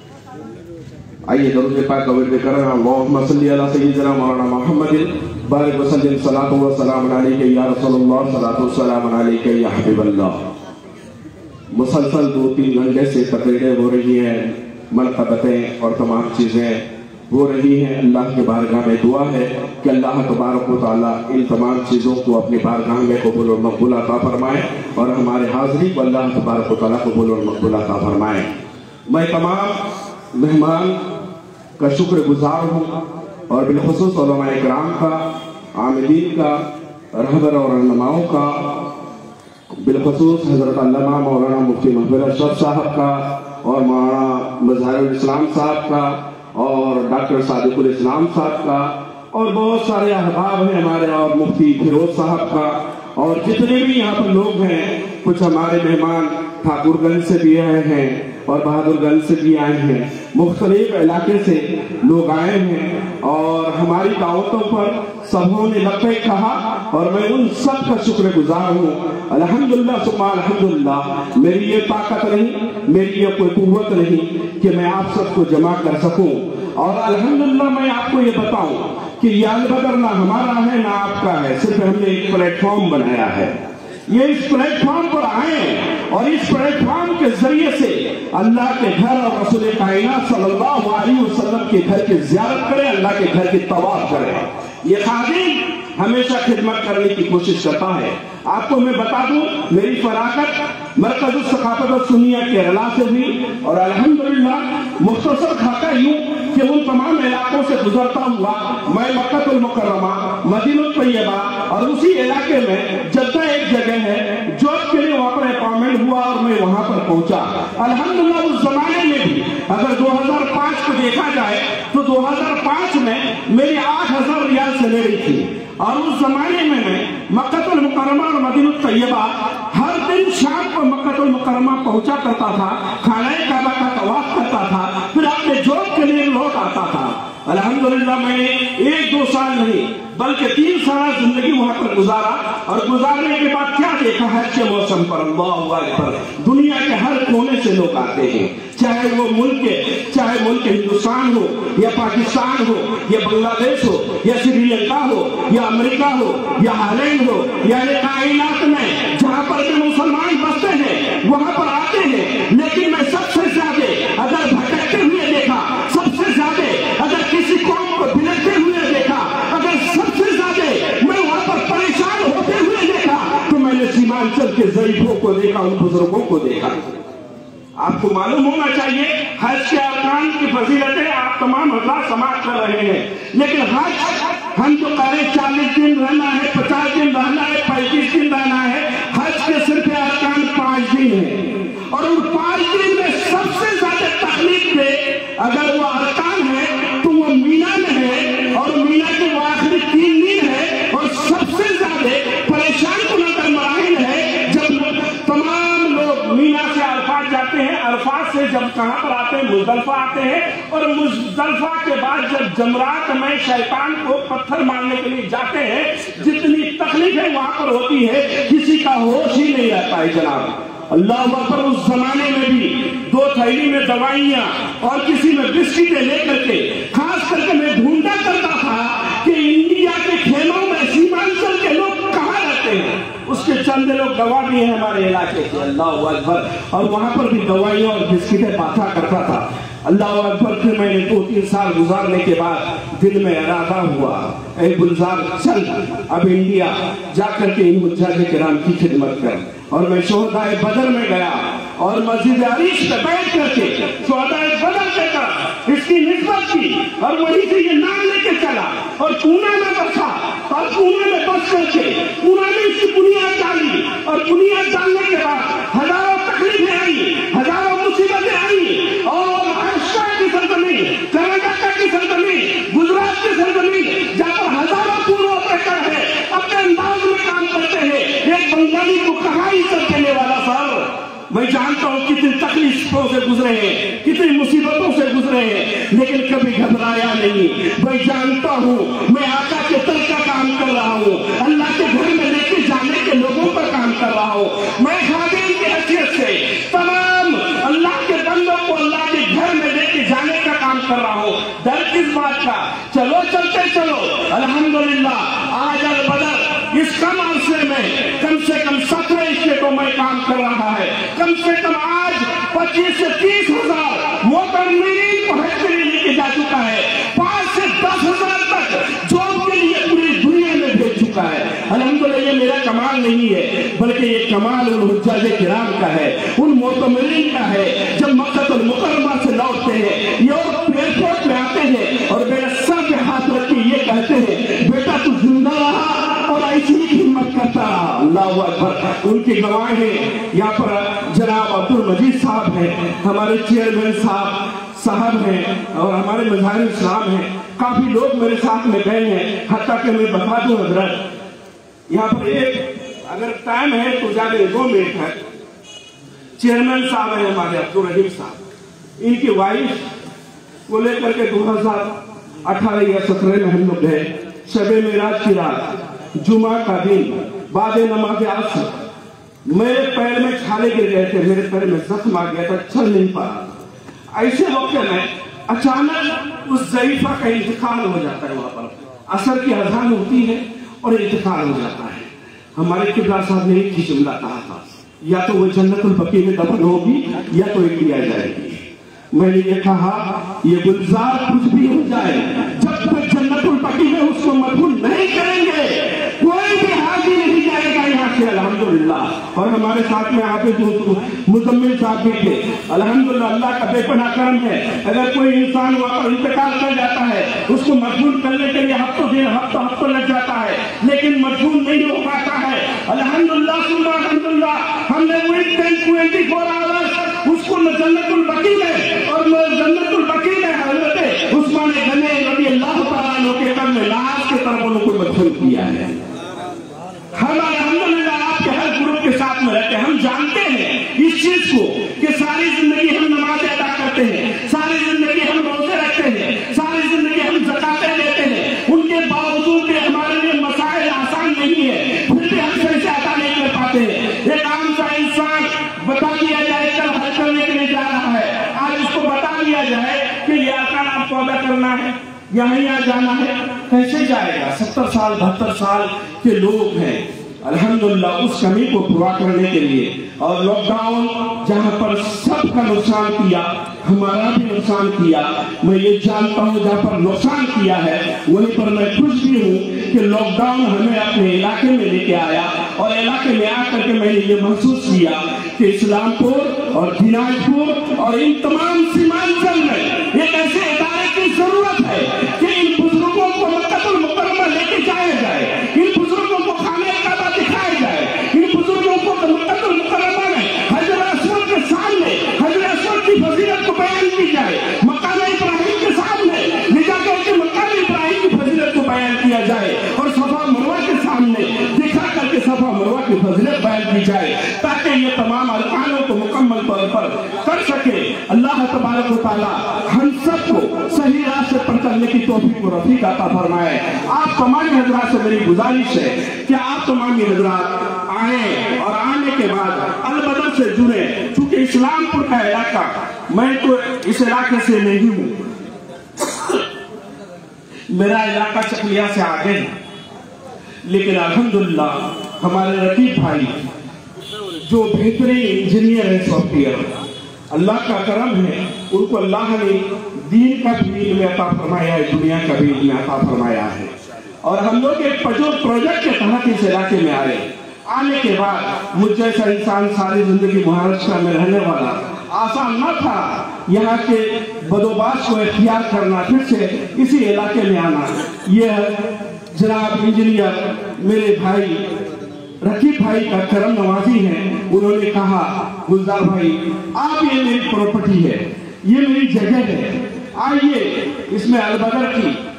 आइए दरूद पाक का विर्द करें। अल्लाहुम्मा सल्लि अला सय्यिदिना मौलाना मुहम्मदिन बारिक व सल्लिम सलातो व सलाम अलैका या रसूलल्लाह सलातो व सलाम अलैका या हबीबल्लाह। मुसलसल दो तीन घंटे से तकरीरें हो रही हैं, मनक़बतें और तमाम चीज़ें हो रही हैं। अल्लाह के बारगाह में दुआ है कि अल्लाह तबारक व तआला इन तमाम चीज़ों को अपनी बारगाह में कबूल और मकबूल अता फरमाए और हमारे हाज़िरी को अल्लाह तबारक व तआला कबूल और मकबूल अता फरमाए। मैं तमाम मेहमान का शुक्रगुजार हूँ और बिलखुसूस उलमाए किराम का, आमिदीन का, रहबर और रहनुमाओं का, बिलखुसूस हज़रत अल्लामा मौलाना मुफ्ती महबूब अशरफ साहब का और मौलाना मज़हरुल इस्लाम साहब का और डॉक्टर सादिकुल इस्लाम साहब का और बहुत सारे अहबाब हैं हमारे और मुफ्ती फिरोज साहब का और जितने भी यहाँ पर लोग हैं। कुछ हमारे मेहमान ठाकुरगंज से भी आए हैं और बहादुरगंज से भी आए हैं, मुख्तलिफ इलाके से लोग आए हैं और हमारी दावतों पर सबों ने लब्बैक कहा और मैं उन सब का शुक्रगुजार हूँ। अल्हम्दुलिल्लाह सुम्मा अल्हम्दुलिल्लाह। मेरी ये ताकत नहीं, मेरी ये कोई कुव्वत नहीं कि मैं आप सबको जमा कर सकूं और अल्हम्दुलिल्लाह मैं आपको ये बताऊं कि ये अलबदर ना हमारा है ना आपका है, सिर्फ हमने एक प्लेटफॉर्म बनाया है। ये इस प्लेटफॉर्म पर आए और इस प्लेटफॉर्म के जरिए से अल्लाह के घर और रसूल कायनात सल्लल्लाहु अलैहि वसल्लम के घर की ज़ियारत करें, अल्लाह के घर की तवाफ करें। ये खादिम हमेशा खिदमत करने की कोशिश करता है। आपको मैं बता दूं, मेरी फराकत मरकज़ सकाफत और सुन्निया केरला से हुई और अल्हम्दुलिल्लाह मुख्तसर खाका यूं कि उन तमाम इलाकों से गुजरता हुआ मैं मक्कतुल मुकर्रमा, मदीनतुल तैयबा और उसी इलाके में जद्दा एक जगह है, जॉब के लिए वहां पर अपॉइंटमेंट हुआ और मैं वहां पर पहुंचा। अल्हम्दुलिल्लाह उस जमाने में भी अगर दो हज़ार पाँच को देखा जाए तो दो हज़ार पाँच में मेरी आठ हजार रियाल सैलरी थी और उस जमाने में मैं मक्कतुल मुकर्रमा और मदीनतुल तैयबा हर दिन शाम को मक्कतुल मुकर्रमा पहुंचा करता था, खानाए काबा का तवाफ करता था, फिर अपने जॉब के लिए लौट आता था। अल्हम्दुलिल्लाह मैंने एक दो साल नहीं बल्कि तीन साल जिंदगी वहां पर गुजारा और गुजारने के बाद क्या देखा है कि मौसम पर अल्लाहु अकबर दुनिया के हर कोने से लोग आते हैं, चाहे वो मुल्क के चाहे मुल्क हिंदुस्तान हो या पाकिस्तान हो या बांग्लादेश हो या श्रीलंका हो या अमेरिका हो या हालैंड हो या कायनात में जहां पर भी मुसलमान बसते हैं वहां पर आते हैं। लेकिन मैं सबसे ज्यादा अगर भटकते हुए देखा, सबसे ज्यादा अगर किसी कौम को बिगड़ते हुए देखा, अगर सबसे ज्यादा मैं वहां पर परेशान होते हुए देखा तो मैंने सीमांचल के ज़रीफों को देखा, उन बुजुर्गों को देखा। आपको मालूम होना चाहिए हज के अरकान की फजीलतें आप तमाम हजरात समाप्त कर रहे हैं, लेकिन हज हम तो कह रहे चालीस दिन रहना है, पचास दिन रहना है, पैंतीस दिन रहना है। हज के सिर्फ अरकान पांच दिन है और उन पांच दिन में सबसे ज्यादा तकलीफ में अगर वो अरकान है तो वो मीना में है और मीना के वो आखिरी तीन दिन है और सबसे ज्यादा परेशान को नजर मराहिल है जब तमाम लोग मीना से अरफात जाते हैं, अरफात से जब कहां पर आते हैं मुजदलिफा आते हैं और मुजदलिफा के बाद जब जमरात में शैतान को पत्थर मारने के लिए जाते हैं, जितनी तकलीफें वहां पर होती है किसी का होश ही नहीं रहता है जनाब। अल्लाह अकबर। उस जमाने में भी दो थैली में दवाइयां और किसी में बिस्किटें लेकर के खास करके मैं ढूंढा करता था कि इंडिया के खेलों में सीमांचल के लोग कहाँ रहते हैं। उसके चंद लोग गवाह भी हैं हमारे इलाके के, अल्लाह अकबर। और वहां पर भी दवाइयां और बिस्किटें बांटा करता था, अल्लाह अकबर। फिर मैंने दो तीन साल गुजारने के बाद दिल में इरादा हुआ, ऐ गुलजार चल अब इंडिया जाकर के इन हुज्जाज किराम की खिदमत कर। और मैं शोहदाए बदर में गया और मस्जिद अरीश पे बैठ करके शोहदाए बदर देकर इसकी निस्बत की और वहीं से ये नाम लेके चला और पूना में बसा और पूना में बस करके पूना में इसकी बुनियाद डाली और बुनियाद डालने के बाद हजारों तकलीफें आई, हजारों मुसीबतें आई और महाराष्ट्र की सरजमीन, कर्नाटक की सरजमीन, गुजरात की सरजमीन जहाँ पर हजारों पूर्व ऑपरेटर है अपने अंदाज में काम करते हैं। एक बंगाली को कहा इज्जत देने वाला सर, मैं जानता हूँ कितनी तकलीफों से गुजरे हैं, रहे हैं, लेकिन कभी घबराया नहीं। मैं जानता हूँ मैं आका के तर का काम कर रहा हूँ, अल्लाह के घर में लेके जाने के लोगों पर काम कर रहा हूँ। मैं खादिम की हैसियत से तमाम अल्लाह के बंदों को अल्लाह के घर में लेके जाने का काम कर रहा हूँ। डर किस बात का? चलो चलते चलो। अल्हम्दुलिल्लाह आज अल बदर इस कम अरसे में कम से कम सत्रह स्टेटों में काम कर रहा है। कम से कम आज पच्चीस से तीस हजार मोतरमीन को हज के लिए लेके जा चुका है। पांच से दस हजार तक जॉब के लिए पूरी दुनिया में भेज चुका है। अल्हम्दुलिल्लाह ये मेरा कमाल नहीं है, बल्कि ये कमाल उन हुज्जाज किराम का है, उन मोतमरीन का है। जब मक्का मुकर्रमा से लौटते हैं, ये एयरपोर्ट में आते हैं और मेरे सर पे हाथ रख के ये कहते हैं, बेटा तू जिंदा रहा और ऐसी ही हिम्मत करता रहा। अल्लाहू अकबर। उनके गवाह हैं यहाँ पर जनाब अब्दुल मजीद साहब हैं, हमारे चेयरमैन साहब साहब हैं और हमारे मज़ाहिर इस्लाम हैं। काफी लोग मेरे साथ में गए हैं, हत्ता कि मैं बता दूं हजरत, यहाँ पर एक अगर टाइम है तो ज्यादा दो मिनट है। चेयरमैन साहब है हमारे अब्दुल रहीम साहब, इनकी वाइफ को लेकर के दो हजार अठारह या सत्रह में हम लोग गए। शबे मेराज की रात, जुमा का दिन, बाद नमाज असर, मेरे पैर में छाले गिर गए थे, मेरे पैर में जख्म आ गया था, चल नहीं पा। ऐसे वक्त में अचानक उस ज़ईफा का इंतकाल हो जाता है। वहां पर असर की अजान होती है और इंतकाल हो जाता है। हमारे किबला साहब ने एक ही जुमला कहा था, या तो वो जन्नतुल बकी में दफन होगी या तो इंडिया जाएगी। मैंने ये कहा ये गुलजार कुछ भी हो जाए, जब तक जन्नतुल बकी में उसको मदफून नहीं करेंगे कोई भी हाजी नहीं जाएगा यहाँ से। अल्हम्दुलिल्लाह। और हमारे साथ में आप मुजम्मिल साहब भी थे। अल्हम्दुलिल्लाह अल्लाह का बेपनाह करम है, अगर कोई इंसान वहाँ पर इंतकाल कर जाता है उसको मदफून करने के लिए हफ्तों दिन हफ्तों हफ्तों लग जाता है, लेकिन मदफून नहीं हो पाता है। अल्हम्दुलिल्लाह सुम्मा अल्हम्दुलिल्लाह हमने वही ट्वेंटी फोर आवर्स उसको जन्नतुल बकी में और जन्नतुल बकी में हजरत उस्मान गनी रज़ी अल्लाह तआला अन्हु के कब्र में लाश के तरफ उनको मदफून किया है। हम अल्हम्दुलिल्लाह आपके हर ग्रुप के साथ में रहते हैं, हम जानते हैं इस चीज को कि सारी जिंदगी हम नमाज अदा करते हैं, सारी जिंदगी हम रोजे रखते हैं, सारी जिंदगी हम ज़कातें देते हैं, उनके बावजूद भी हमारे लिए मसाइल आसान नहीं है, फिर भी हम सही से अदा नहीं कर पाते हैं। एक आम सा इंसान बता दिया जाए कल हज करने के लिए जा रहा है, आज उसको बता दिया जाए कि ये अरकान आपको अदा करना है, यहाँ यहाँ जाना है, कैसे जाएगा? सत्तर साल बहत्तर साल के लोग हैं। अल्हम्दुलिल्लाह उस कमी को पूरा करने के लिए और लॉकडाउन जहाँ पर सबका नुकसान किया, हमारा भी नुकसान किया, मैं ये जानता हूँ जहाँ पर नुकसान किया है वहीं पर मैं खुश भी हूँ कि लॉकडाउन हमें अपने इलाके में लेके आया और इलाके में आकर के मैंने ये महसूस किया कि इस्लामपुर और दिनाजपुर और इन तमाम सीमांचल में एक ऐसे इदारे की जरूरत है कि इन बुजुर्गों को मक्का मुकर्रमा लेके जाया जाए, इन बुजुर्गों को खाने का दिखाया जाए, इन बुजुर्गों को मक्का मुकर्रमा में हजर अस्वद के सामने हजर अस्वद की फजीलत को बयान की जाए, मकाम इब्राहिम के सामने निजात के मकाम इब्राहिम की फजीलत को बयान किया जाए और सफा मरवा के सामने दिखा करके सफा मरवा की फजीलत बयान की जाए, ताकि ये तमाम अरकानों को मुकम्मल तौर पर कर सके। अल्लाह तबारक व तआला हम सबको सही रास्ते पर चलने की तौफीक व रफीक अता फरमाए। आप तमाम हजरात से मेरी गुजारिश है कि आप तमाम हजरात आए और आने के बाद अल बदर से जुड़े, चूंकि इस्लामपुर का इलाका, मैं तो इस इलाके से नहीं हूँ, मेरा इलाका चकलिया से आगे है, लेकिन अल्हम्दुलिल्लाह हमारे रकीब भाई जो बेहतरीन इंजीनियर है, सॉफ्टवेयर, अल्लाह का करम है, उनको अल्लाह ने दीन का भी इल्म अता फरमाया है, दुनिया का भी इल्म अता फरमाया है। और हम लोग एक पजो प्रोजेक्ट के तहत इस इलाके में आए। आने के बाद मुझ जैसा इंसान सारी जिंदगी महाराष्ट्र में रहने वाला, आसान न था यहाँ के बदोबाश को इख्तियार करना, फिर से इसी इलाके में आना। यह जनाब इंजीनियर मेरे भाई रकीब भाई का करम नवाजी है, उन्होंने कहा गुलजार भाई आप, ये मेरी प्रॉपर्टी है, ये मेरी जगह है, आइए इसमें अलबदर की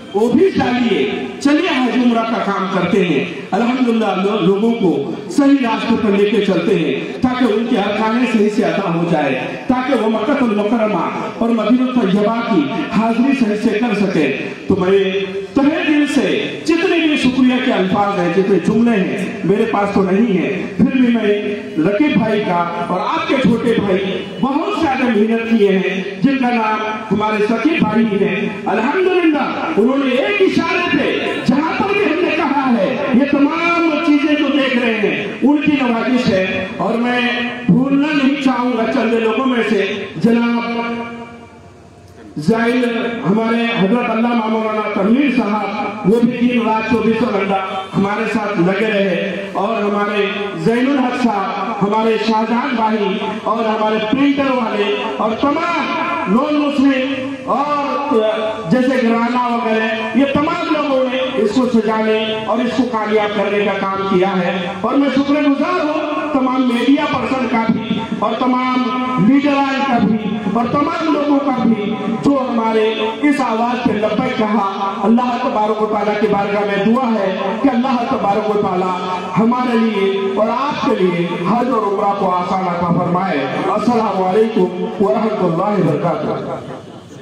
वो भी डालिए। चलिए हज उम्रा का काम करते हैं, अल्हम्दुलिल्लाह लो, लोगों को सही रास्ते पर लेके चलते हैं ताकि उनके अरकाने सही से अदा हो जाए, ताकि वो मक्कातुल मुकर्रमा और मदीनतुल तय्यबा की हाजिरी सही से कर सके। तो मैं तहे दिल से जितने भी शुक्रिया के अल्फाज हैं, जितने जुमले हैं मेरे पास तो नहीं है, फिर भी मैं रकीब भाई का और आपके छोटे भाई बहुत ज्यादा मेहनत किए हैं, जिनका नाम हमारे सकीब भाई हैं। अल्हम्दुलिल्लाह उन्होंने एक इशारे पे जहां पर भी हमने कहा है ये तमाम चीजें जो देख रहे हैं उनकी नवाजिश है। और मैं भूलना नहीं चाहूंगा चंद लोगों में से जनाब जाहिर हमारे हजरत अल्लामा मौलाना तनवीर साहब, वो भी दिन रात चौबीसों घंटा हमारे साथ लगे रहे, और हमारे जैनुल हक साहब, हमारे शाहजहान भाई और हमारे प्रिंटर वाले और तमाम नॉन मुस्लिम और जैसे घराना वगैरह, ये तमाम लोगों ने इसको सजाने और इसको कामयाब करने का काम किया है। और मैं शुक्रगुजार हूँ तमाम मीडिया पर्सन का भी और तमाम लीडरान का भी और तमाम लोगों का भी जो हमारे इस आवाज पे लब्बैक कहा। अल्लाह तबारक व तआला की बारगाह में दुआ है कि अल्लाह तबारक व तआला हमारे लिए और आपके लिए हज और उम्रा को आसान अता फरमाए। अस्सलामु अलैकुम व रहमतुल्लाहि व बरकातहू।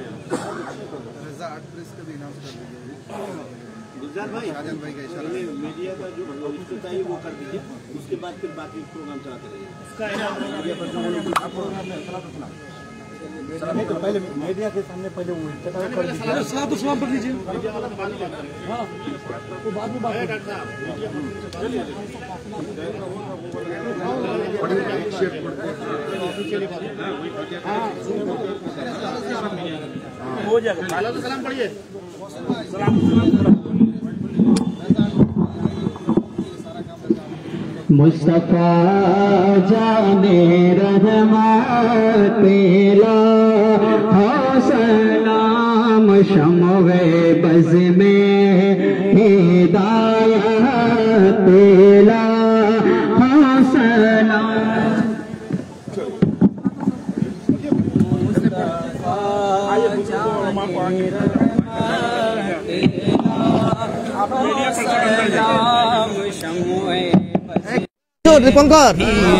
गुलजार भाई, भाई का इशारा मीडिया का जो होता है वो कर दीजिए, उसके बाद फिर बाकी प्रोग्राम चलाते रहिए। मीडिया पर जो प्रोग्राम में तो पहले मीडिया के सामने पहले वो कर दीजिए, सलाम तो सलाम कर लीजिए। हाँ तो बाद में बात हो जाएगा। पहले तो सलाम पढ़िए, मुस्तफा जाने रहमत पेला हो सलाम शमवे बज़ में हिदायत पेला हो सलाम। दीपंकर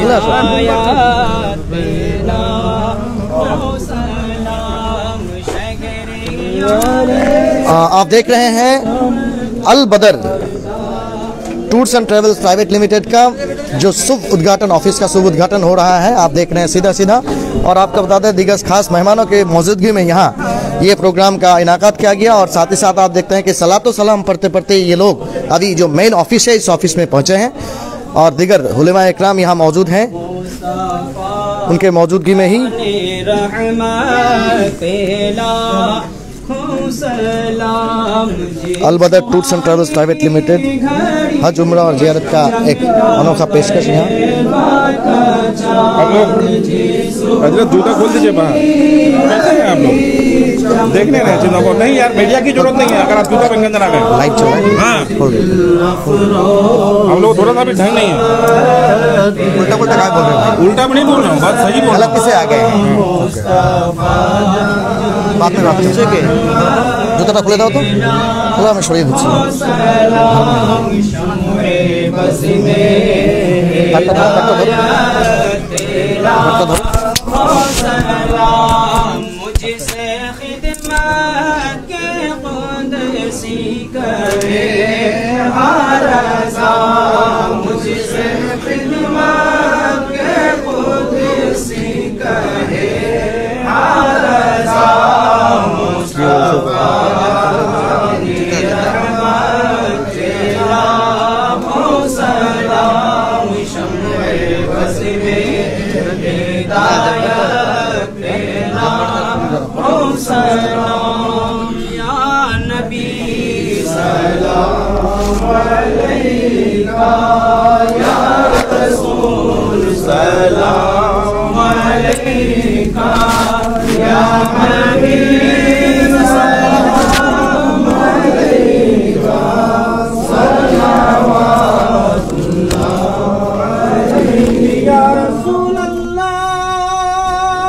आप देख रहे हैं Al Badr tours and travels private limited का जो शुभ उद्घाटन, ऑफिस का शुभ उद्घाटन हो रहा है। आप देख रहे हैं सीधा सीधा, और आपको बता दें दिग्गज खास मेहमानों के मौजूदगी में यहाँ ये प्रोग्राम का इनाकात किया गया। और साथ ही साथ आप देखते हैं कि सलातो सलाम पढ़ते पढ़ते ये लोग अभी जो मेन ऑफिस है इस ऑफिस में पहुँचे हैं, और दिगर उलेमा इकराम यहाँ मौजूद हैं, उनके मौजूदगी में ही Al Badr tours and travels private limited हज उम्रा और ज़ियारत का एक अनोखा पेशकश यहाँ। आप लोग जूता खोल दीजिए बाहर, कैसे हैं आप लोग देखने रहे चीजों को? नहीं यार, मीडिया की जरूरत नहीं है। अगर आप जूता पहन के अंदर आ गए, लाइट चल रहा है, हाँ हम लोग थोड़ा सा भी ढंग नहीं है। उल्टा उल्टा क्या बोल रहे हैं? उल्टा भी नहीं बोल रहा हूँ, बात सही बोल रहा हूँ। गलत किसे आ गए हैं? बात में बात के जूता खुले दो तो खुला में छोड़िए दूसरी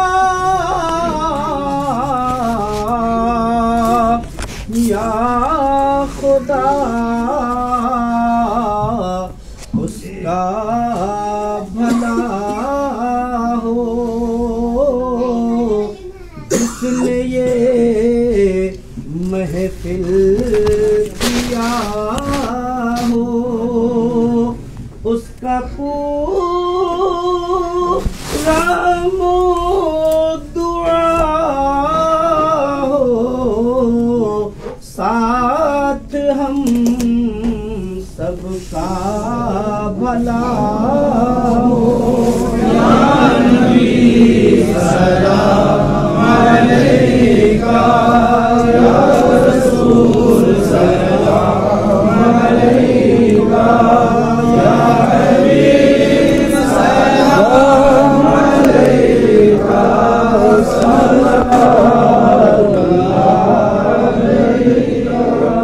या खुदा उसका भला हो, जिसने ये महफिल किया हो, उसका पूरा दुआ हो, साथ हम सबका भला हो। या नबी सलाम अलैका, या रसूल सलाम अलैका, या हबीब सलाम अलैका, सल्लल्लाहु अलैका।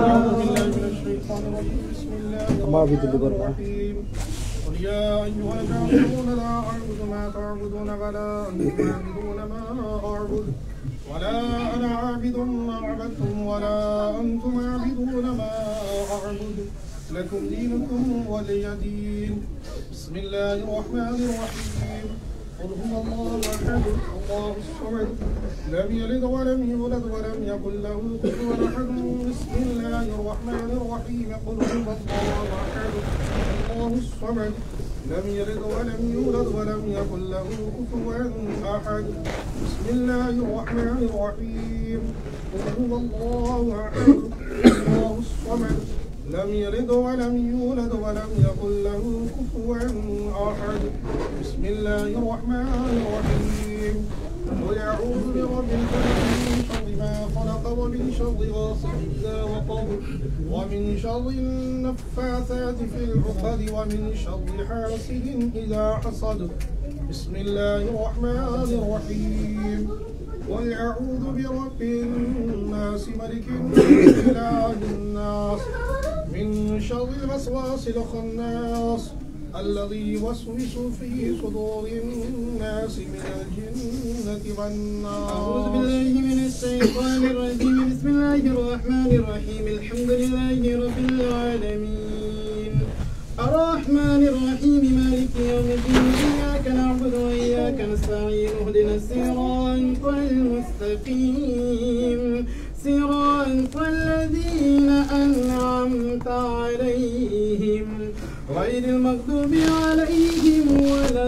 भी दिल्ली करना قل يا أيها الكافرون لا أعبد ما تعبدون ولا أنتم عابدون ما أعبد ولا أنا عابد ما عبدتم ولا أنتم عابدون ما أعبد لكم دينكم ولي دين. بسم الله الرحمن الرحيم. قل هو الله أحد الله الصمد لم يلد ولم يولد ولم يكن له كفوا أحد. بسم الله الرحمن الرحيم. قل هو الله أحد الله الصمد لم يلد ولم يولد ولم يكن له كفوا أحد. بسم الله الرحمن الرحيم. قل هو الله أحد الله الصمد لم يلد ولم يولد ولم يكن له كفوا أحد. بسم الله الرحمن الرحيم. قل أعوذ برب الفلق من شر ما خلق ومن شر غاسق إذا وقب ومن شر النفاثات في العقد ومن شر حاسد إذا حسد. بسم الله الرحمن الرحيم. قل أعوذ برب الناس ملك الناس إله الناس من شر الوسواس الخناس الذي يوسوس في صدور الناس من الجنة والناس. أعوذ بالله من الشيطان الرجيم. بسم الله الرحمن الرحيم. الحمد لله رب العالمين الرحمن الرحيم مالك يوم الدين. إياك نعبد وإياك نستعين. اهدنا الصراط المستقيم صراط الذين أنعمت عليهم غير المغضوب عليهم ولا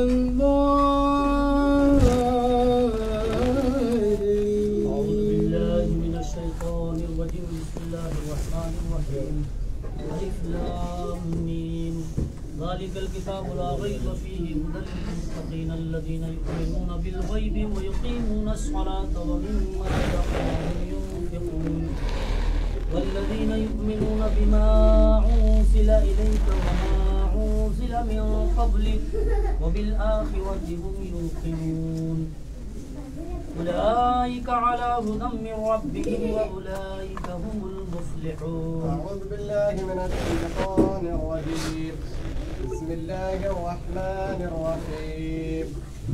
الضالين. أعوذ بالله من الشيطان الرجيم. بسم الله الرحمن الرحيم. ألف لام ميم. ذلك الكتاب لا ريب فيه هدى للمتقين الذين يؤمنون بالغيب ويقيمون الصلاة ومما رزقناهم ينفقون والذين يؤمنون بما أنزل إليك وما أنزل من قبلك وبالآخرة هم يوقنون أولئك على هدى من ربهم وأولئك هم المفلحون. أعوذ بالله من الشيطان الرجيم. بسم الله الرحمن الرحيم.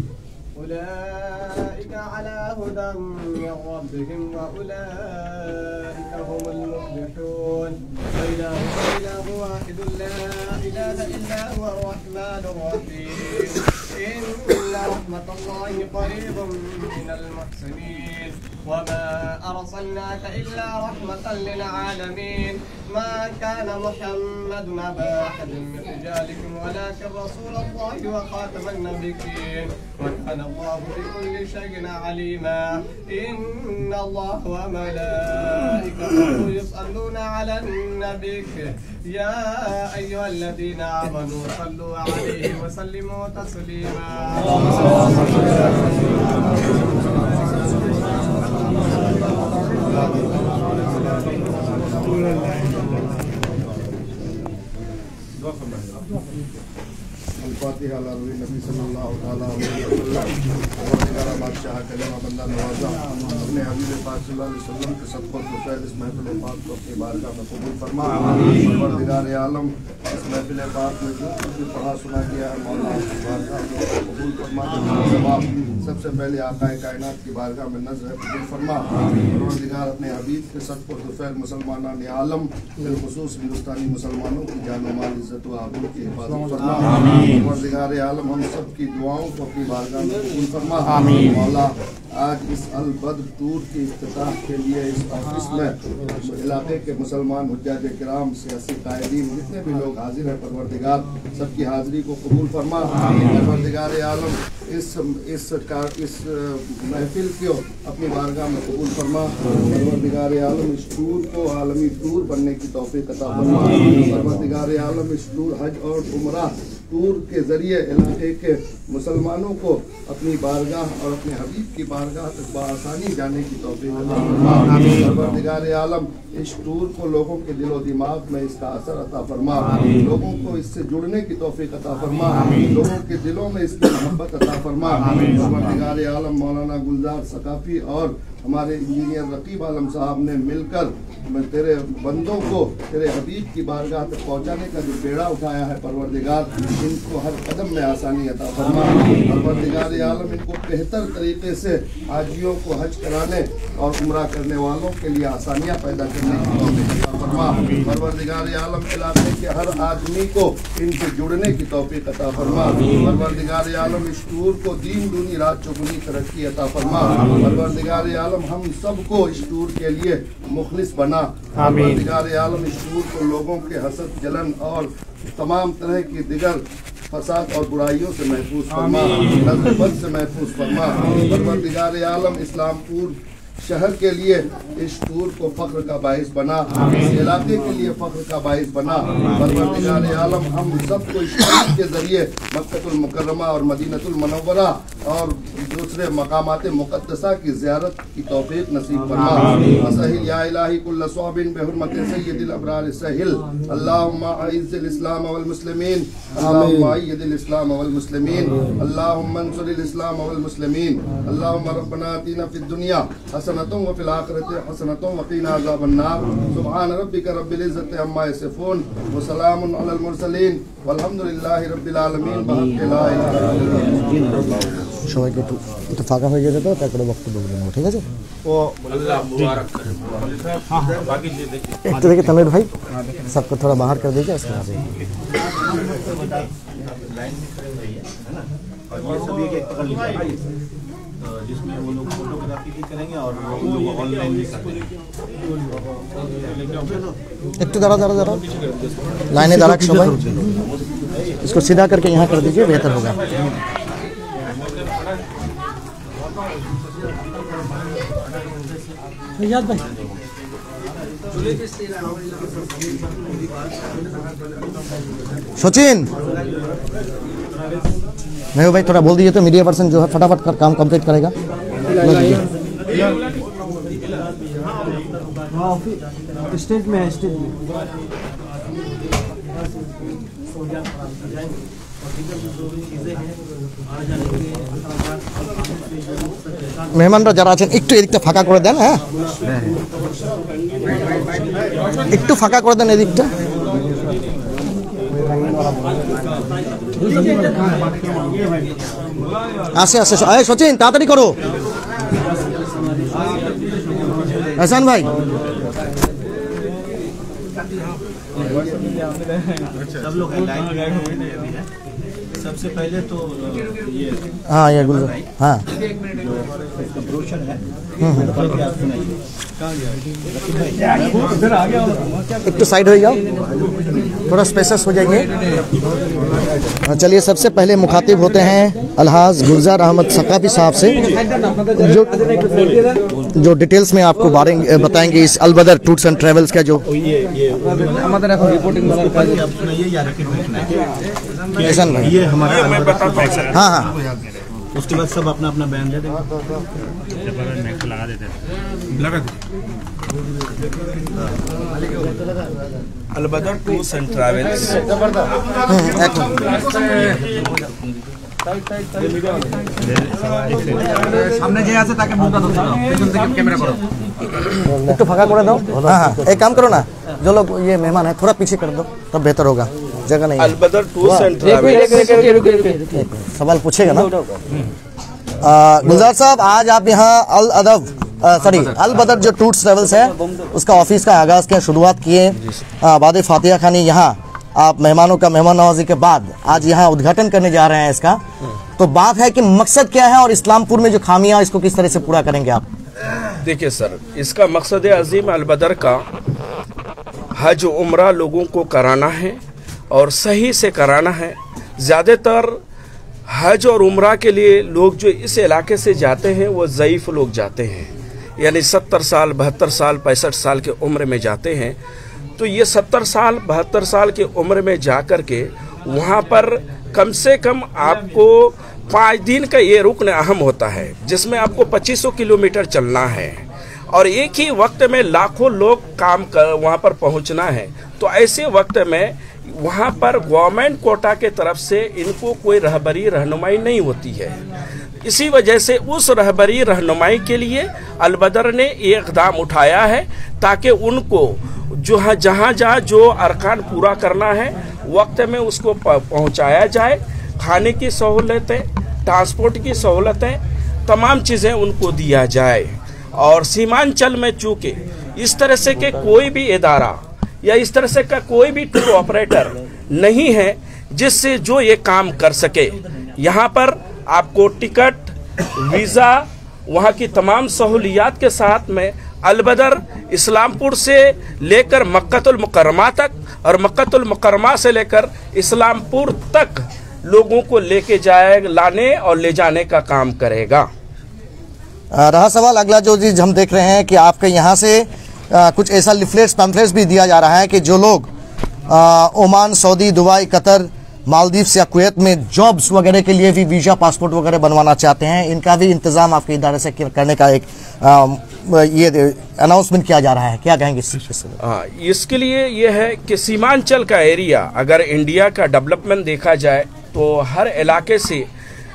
أولئك على هدى من ربهم وأولئك هم المفلحون. وإلهكم إله واحد لا إله إلا هو الرحمن الرحيم. إن رحمة الله قريب من المحسنين. وما أرسلناك إلا رحمة للعالمين. ما كان محمد أبا أحد من رجالكم ولكن رسول الله وخاتم النبيين وكان الله بكل شيء عليما. إن الله وملائكته يصلون على النبي يا أيها الذين آمنوا صلوا عليه وسلموا تسليما. फातिहा अला नबी सल्लल्लाहु अलैहि वसल्लम। और बादशाह कलमा बंदा नवाजा अपने हबीब पाक सल्लल्लाहु अलैहि वसल्लम के सबको फैल इस महफिल पाक को अपनी बारगाह में कबूल फरमा। परवरदिगार आलम इस महफिल पाक में जो कुछ पढ़ा सुना किया है मौला की बारगाह में कबूल फरमा। जवाब सबसे पहले आकाए कायनात की बारगाह में नज़र कबूल फरमा। परवरदिगार अपने हबीब के सबको फैल मुसलमान आलम बिलखुसूस हिंदुस्तानी मुसलमानों की जान माल इज्जत व आबरू की हिफाजत फरमा। परवरदिगार आलम हम सब की दुआओं को अपनी बारगाह में कबूल फरमा। मौला आज इस अल बद्र टूर के इफ्तिताह के लिए इस ऑफिस में इलाके के मुसलमान हुज्जाज किराम सियासी कायदीन जितने भी लोग हाजिर हैं परवरदिगार सबकी हाजिरी को कबूल फरमा। परवरदिगार आलम इस इस कार इस महफिल को अपनी बारगाह में कबूल फरमा। परवरदिगार आलम इस टूर को आलमी टूर बनने की तौफीक अता फरमा। परवरदिगार आलम इस टूर हज और उमरा टूर के जरिए इलाके के मुसलमानों को अपनी बारगाह और अपने हबीब की बारगाह तक बआसानी जाने की तौफीक अता फरमा। परवरदिगार आलम इस टूर को लोगों के दिलो दिमाग में इसका असर अता फरमा। लोगों को इससे जुड़ने की तौफीक अता फरमा। लोगों के दिलों में इसकी मोहब्बत अता फरमा। परवरदिगार आलम मौलाना गुलजार सकाफी और हमारे इंजीनियर रकीब आलम साहब ने मिलकर तेरे बंदों को तेरे हबीब की बारगाह तक पहुंचाने का जो बेड़ा उठाया है परवरदिगार इनको हर कदम में आसानी अता फरमा। परवरदिगार आलम इनको बेहतर तरीके से हाजियों को हज कराने और उम्रा करने वालों के लिए आसानियां पैदा करने की तौफीक अता फरमा। परवरदिगार आलम इलाके के हर आदमी को इनसे जुड़ने की तौफीक अता फरमा। परवरदिगार आलम इस टूर को दीन दूनी रात चौगुनी तरक्की अता फरमा। परवरदिगार आलम हम सबको इस टूर के लिए मुखलिस बना। परवरदिगार आलम इस टूर को लोगों के हसद जलन और तमाम तरह की दिगर फसाद और बुराइयों से महफूज फरमा। नज़र बद से महफूज फरमा। परवरदिगार आलम इस्लामपुर शहर के लिए इस टूर को फख्र का बाइस बना। इस इलाके के लिए फख्र का बाइस बना। परवरदिगार आलम हम सबको इस टूर के जरिए मक्कतुल मुकर्रमा और मदीनतुल मुनव्वरा और दूसरे मकामात मुक़द्दसा की ज़ियारत की तौफीक नसीब फरमा। सहिल या इलाही कुल्ल स्वाबिन बिहुर्मत सय्यदिल अबरार सहिल। अल्लाहुम्मा अइज़्ज़िल इस्लाम वल मुस्लिमीन। अल्लाहुम्मा अय्यिदिल इस्लाम वल मुस्लिमीन। अल्लाहुम्मा अंसुरिल इस्लाम वल मुस्लिमीन। अल्लाहुम्मा रब्बना आतिना फिद दुनिया हसनतुन व फिल आखिरति हसनतुन व क़िना अज़ाबन नार। सुब्हान रब्बिका रब्बिल इज़्ज़ति अम्मा यसिफून व सलामुन अलल मुरसलीन वल्हम्दुलिल्लाहि रब्बिल आलमीन। बहक़ ला इलाहा इल्लल्लाह। সবাইকে একটু একটু ফাঁকা হয়ে যেতে তো তারপরে বক্তব্য দেবো, ঠিক আছে? ও একটু देखिए तमिल भाई सबको थोड़ा बाहर कर दीजिए उसके बाद लाइन में खड़े हुए हैं है ना। और ये सब एक एक पकड़ लीजिए जिसमें वो लोग फोटोग्राफी भी करेंगे और वो लोग ऑनलाइन भी करेंगे। একটু দাঁড়া দাঁড়া দাঁড়া লাইনে দাঁড়াক সবাই। इसको सीधा करके यहाँ कर दीजिए, बेहतर होगा। याद भाई सचिन नहीं भाई थोड़ा बोल दीजिए तो मीडिया पर्सन जो है फटाफट कर काम कंप्लीट करेगा। स्टेट में है स्टेट में মেহমানরা যারা আছেন একটু এদিকটা ফাঁকা করে দেন। হ্যাঁ একটু ফাঁকা করে দেন এদিকটা। আসে আসে এই সচিন তাড়াতাড়ি করো। হাসান ভাই सब लोग लाइन लगाए हुए हैं। सबसे पहले तो ये हाँ ये गुल हाँ जो ब्रोशर है एक तो साइड हो जाओ, थोड़ा स्पेसस हो जाएंगे। चलिए सबसे पहले मुखातिब होते हैं अलहाज गुलजार अहमद सकाफी साहब से जो जो डिटेल्स में आपको बारे बताएंगे इस अलबदर टूर्स एंड ट्रेवल्स का जो ये हमारा हाँ हाँ उसके बाद सब अपना अपना बयान दे देंगे। लगा देते लगा अलबदर टूर्स एंड ट्रैवल्स সামনে যে আছে তাকে মুখটা ধরতে দাও, পেছন থেকে ক্যামেরা করো। একটু ফাঁকা করে দাও। हाँ हाँ एक काम करो ना, जो लोग ये मेहमान है थोड़ा पीछे कर दो तब बेहतर होगा, जगह नहीं है। अलबदर टूर्स एंड ट्रैवल्स सवाल पूछेगा ना। गुलजार साहब, आज आप यहाँ अल अदब सॉरी अल बदर जो टूर्स ट्रैवल्स है उसका ऑफिस का आगाज किया, शुरुआत किए बाद फातिहा खानी। यहाँ आप मेहमानों का मेहमान नवाजी के बाद आज यहाँ उद्घाटन करने जा रहे हैं इसका, तो बात है कि मकसद क्या है और इस्लामपुर में जो खामियां इसको किस तरह से पूरा करेंगे आप? देखिए सर, इसका मकसद अजीम अलबदर का हज उम्रा लोगों को कराना है और सही से कराना है। ज़्यादातर हज और उम्रा के लिए लोग जो इस इलाके से जाते हैं वो ज़ईफ़ लोग जाते हैं, यानी सत्तर साल बहत्तर साल पैंसठ साल के उम्र में जाते हैं। तो ये सत्तर साल बहत्तर साल की उम्र में जा कर के वहाँ पर कम से कम आपको पाँच दिन का ये रुकन अहम होता है, जिसमें आपको पच्चीस सौ किलोमीटर चलना है और एक ही वक्त में लाखों लोग काम कर वहाँ पर पहुँचना है। तो ऐसे वक्त में वहाँ पर गवर्नमेंट कोटा के तरफ से इनको कोई रहबरी रहनुमाई नहीं होती है। इसी वजह से उस रहबरी रहनुमाई के लिए अलबदर ने ये इक़दाम उठाया है ताकि उनको जो जहाँ जहाँ जो अरकान पूरा करना है वक्त में उसको पहुँचाया जाए। खाने की सहूलतें, ट्रांसपोर्ट की सहूलतें, तमाम चीज़ें उनको दिया जाए। और सीमांचल में चूँकि इस तरह से के कोई भी इदारा या इस तरह से का कोई भी टूर ऑपरेटर नहीं है जिससे जो ये काम कर सके, यहाँ पर आपको टिकट, वीज़ा, वहाँ की तमाम सहूलियात के साथ में अलबदर इस्लामपुर से लेकर मक्कतुल मुकर्रमा तक और मक्कतुल मुकर्रमा से लेकर इस्लामपुर तक लोगों को लेके जाए लाने और ले जाने का काम करेगा। रहा सवाल अगला जो चीज हम देख रहे हैं कि आपके यहाँ से आ, कुछ ऐसा लिफलेट्स पैम्फलेट्स भी दिया जा रहा है कि जो लोग आ, Oman, Saudi, Dubai, Qatar, Maldives या कुवैत में जॉब्स वगैरह के लिए भी वीज़ा पासपोर्ट वगैरह बनवाना चाहते हैं, इनका भी इंतज़ाम आपके इदारे से करने का एक आ, ये अनाउंसमेंट किया जा रहा है, क्या कहेंगे इस? हाँ, इसके लिए ये है कि सीमांचल का एरिया अगर इंडिया का डेवलपमेंट देखा जाए तो हर इलाके से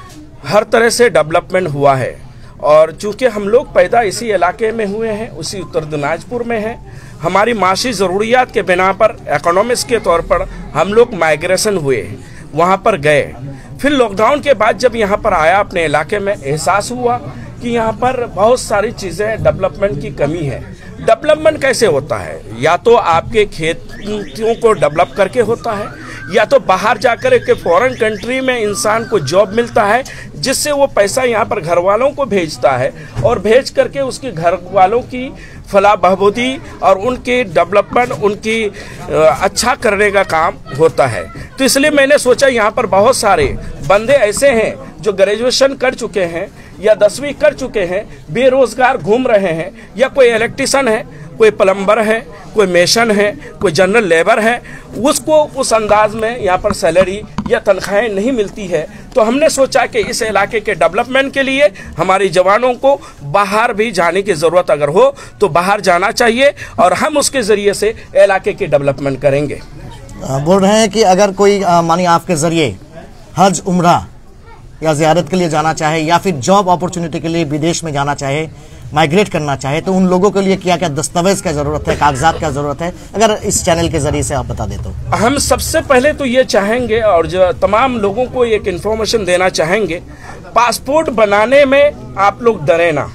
हर तरह से डेवलपमेंट हुआ है। और चूँकि हम लोग पैदा इसी इलाके में हुए हैं, उसी उत्तर दिनाजपुर में है, हमारी माशी ज़रूरियात के बिना पर इकोनॉमिक्स के तौर पर हम लोग माइग्रेशन हुए, वहाँ पर गए। फिर लॉकडाउन के बाद जब यहाँ पर आया अपने इलाके में एहसास हुआ कि यहाँ पर बहुत सारी चीज़ें डेवलपमेंट की कमी है। डेवलपमेंट कैसे होता है? या तो आपके खेतों को डेवलप करके होता है, या तो बाहर जाकर एक फॉरेन कंट्री में इंसान को जॉब मिलता है जिससे वो पैसा यहाँ पर घर वालों को भेजता है और भेज करके उसके घर वालों की फलाह बहबूदी और उनकी डेवलपमेंट, उनकी अच्छा करने का काम होता है। तो इसलिए मैंने सोचा यहाँ पर बहुत सारे बंदे ऐसे हैं जो ग्रेजुएशन कर चुके हैं या दसवीं कर चुके हैं, बेरोजगार घूम रहे हैं, या कोई इलेक्ट्रिशियन है, कोई प्लम्बर है, कोई मेसन है, कोई जनरल लेबर है, उसको उस अंदाज में यहाँ पर सैलरी या तनख्वाहें नहीं मिलती है। तो हमने सोचा कि इस इलाके के डेवलपमेंट के लिए हमारे जवानों को बाहर भी जाने की ज़रूरत अगर हो तो बाहर जाना चाहिए और हम उसके ज़रिए से इलाके की डेवलपमेंट करेंगे। बोल रहे हैं कि अगर कोई मानिए आपके ज़रिए हज, उम्रा या ज़ियारत के लिए जाना चाहे या फिर जॉब अपॉर्चुनिटी के लिए विदेश में जाना चाहे, माइग्रेट करना चाहे, तो उन लोगों के लिए क्या क्या दस्तावेज का ज़रूरत है, कागजात का ज़रूरत है, अगर इस चैनल के ज़रिए से आप बता दें तो? हम सबसे पहले तो ये चाहेंगे और जो तमाम लोगों को एक इन्फॉर्मेशन देना चाहेंगे, पासपोर्ट बनाने में आप लोग डरे ना।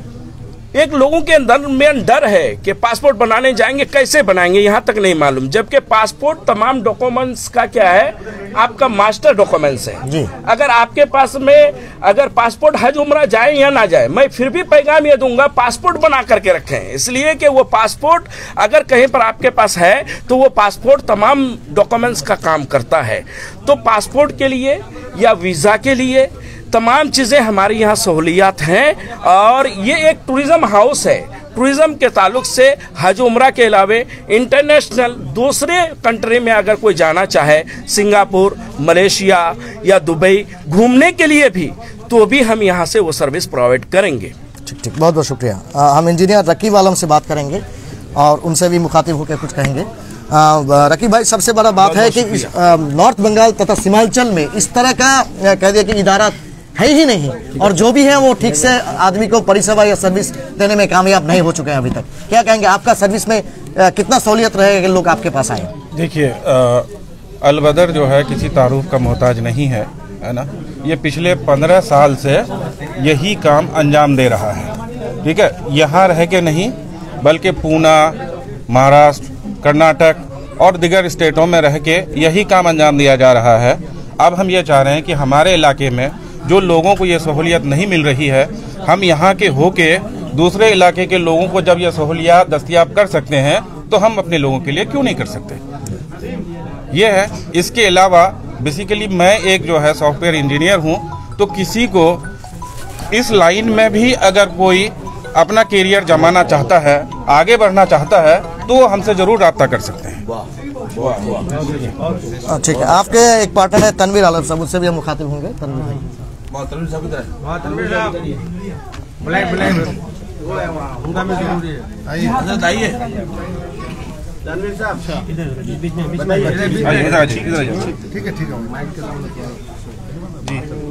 एक लोगों के अंदर में डर है कि पासपोर्ट बनाने जाएंगे, कैसे बनाएंगे, यहाँ तक नहीं मालूम। जबकि पासपोर्ट तमाम डॉक्यूमेंट्स का क्या है, आपका मास्टर डॉक्यूमेंट्स है जी। अगर आपके पास में अगर पासपोर्ट हज उम्रा जाए या ना जाए, मैं फिर भी पैगाम ये दूंगा पासपोर्ट बना करके रखें, इसलिए कि वो पासपोर्ट अगर कहीं पर आपके पास है तो वो पासपोर्ट तमाम डॉक्यूमेंट्स का काम करता है। तो पासपोर्ट के लिए या वीज़ा के लिए तमाम चीज़ें हमारे यहाँ सहूलियात हैं और ये एक टूरिज़्म हाउस है। टूरिज़्म के ताल्लुक से हज उम्रा के अलावे इंटरनेशनल दूसरे कंट्री में अगर कोई जाना चाहे, सिंगापुर, मलेशिया या दुबई घूमने के लिए भी, तो भी हम यहाँ से वो सर्विस प्रोवाइड करेंगे। ठीक ठीक, बहुत बहुत शुक्रिया। आ, हम इंजीनियर रकीब आलम से बात करेंगे और उनसे भी मुखातिब होकर कुछ कहेंगे। आ, रकीब भाई, सबसे बड़ा बात है कि इस, आ, नॉर्थ बंगाल तथा सीमांचल में इस तरह का आ, कह दिया कि इदारा है ही नहीं, और जो भी है वो ठीक से आदमी को परिसेवा या सर्विस देने में कामयाब नहीं हो चुके हैं अभी तक। क्या कहेंगे, आपका सर्विस में आ, कितना सहूलियत रहेगा कि लोग आपके पास आए? देखिए, अलबदर जो है किसी तारुफ का मोहताज नहीं है, है ना। ये पिछले पंद्रह साल से यही काम अंजाम दे रहा है, ठीक है। यहाँ रह के नहीं बल्कि पूना, महाराष्ट्र, कर्नाटक और दिगर स्टेटों में रह के यही काम अंजाम दिया जा रहा है। अब हम ये चाह रहे हैं कि हमारे इलाके में जो लोगों को ये सहूलियत नहीं मिल रही है, हम यहाँ के होके दूसरे इलाके के लोगों को जब ये सहूलियत दस्तयाब कर सकते हैं तो हम अपने लोगों के लिए क्यों नहीं कर सकते, ये है। इसके अलावा बेसिकली मैं एक जो है सॉफ्टवेयर इंजीनियर हूँ, तो किसी को इस लाइन में भी अगर कोई अपना कैरियर जमाना चाहता है, आगे बढ़ना चाहता है, तो हमसे जरूर रब्ता कर सकते हैं। ठीक है, आपके एक पार्टनर है तनवीर आलम साहब, उससे भी हम मुखातिब होंगे। तनवीर भाई, तनवीर साहब, ठीक है ठीक है।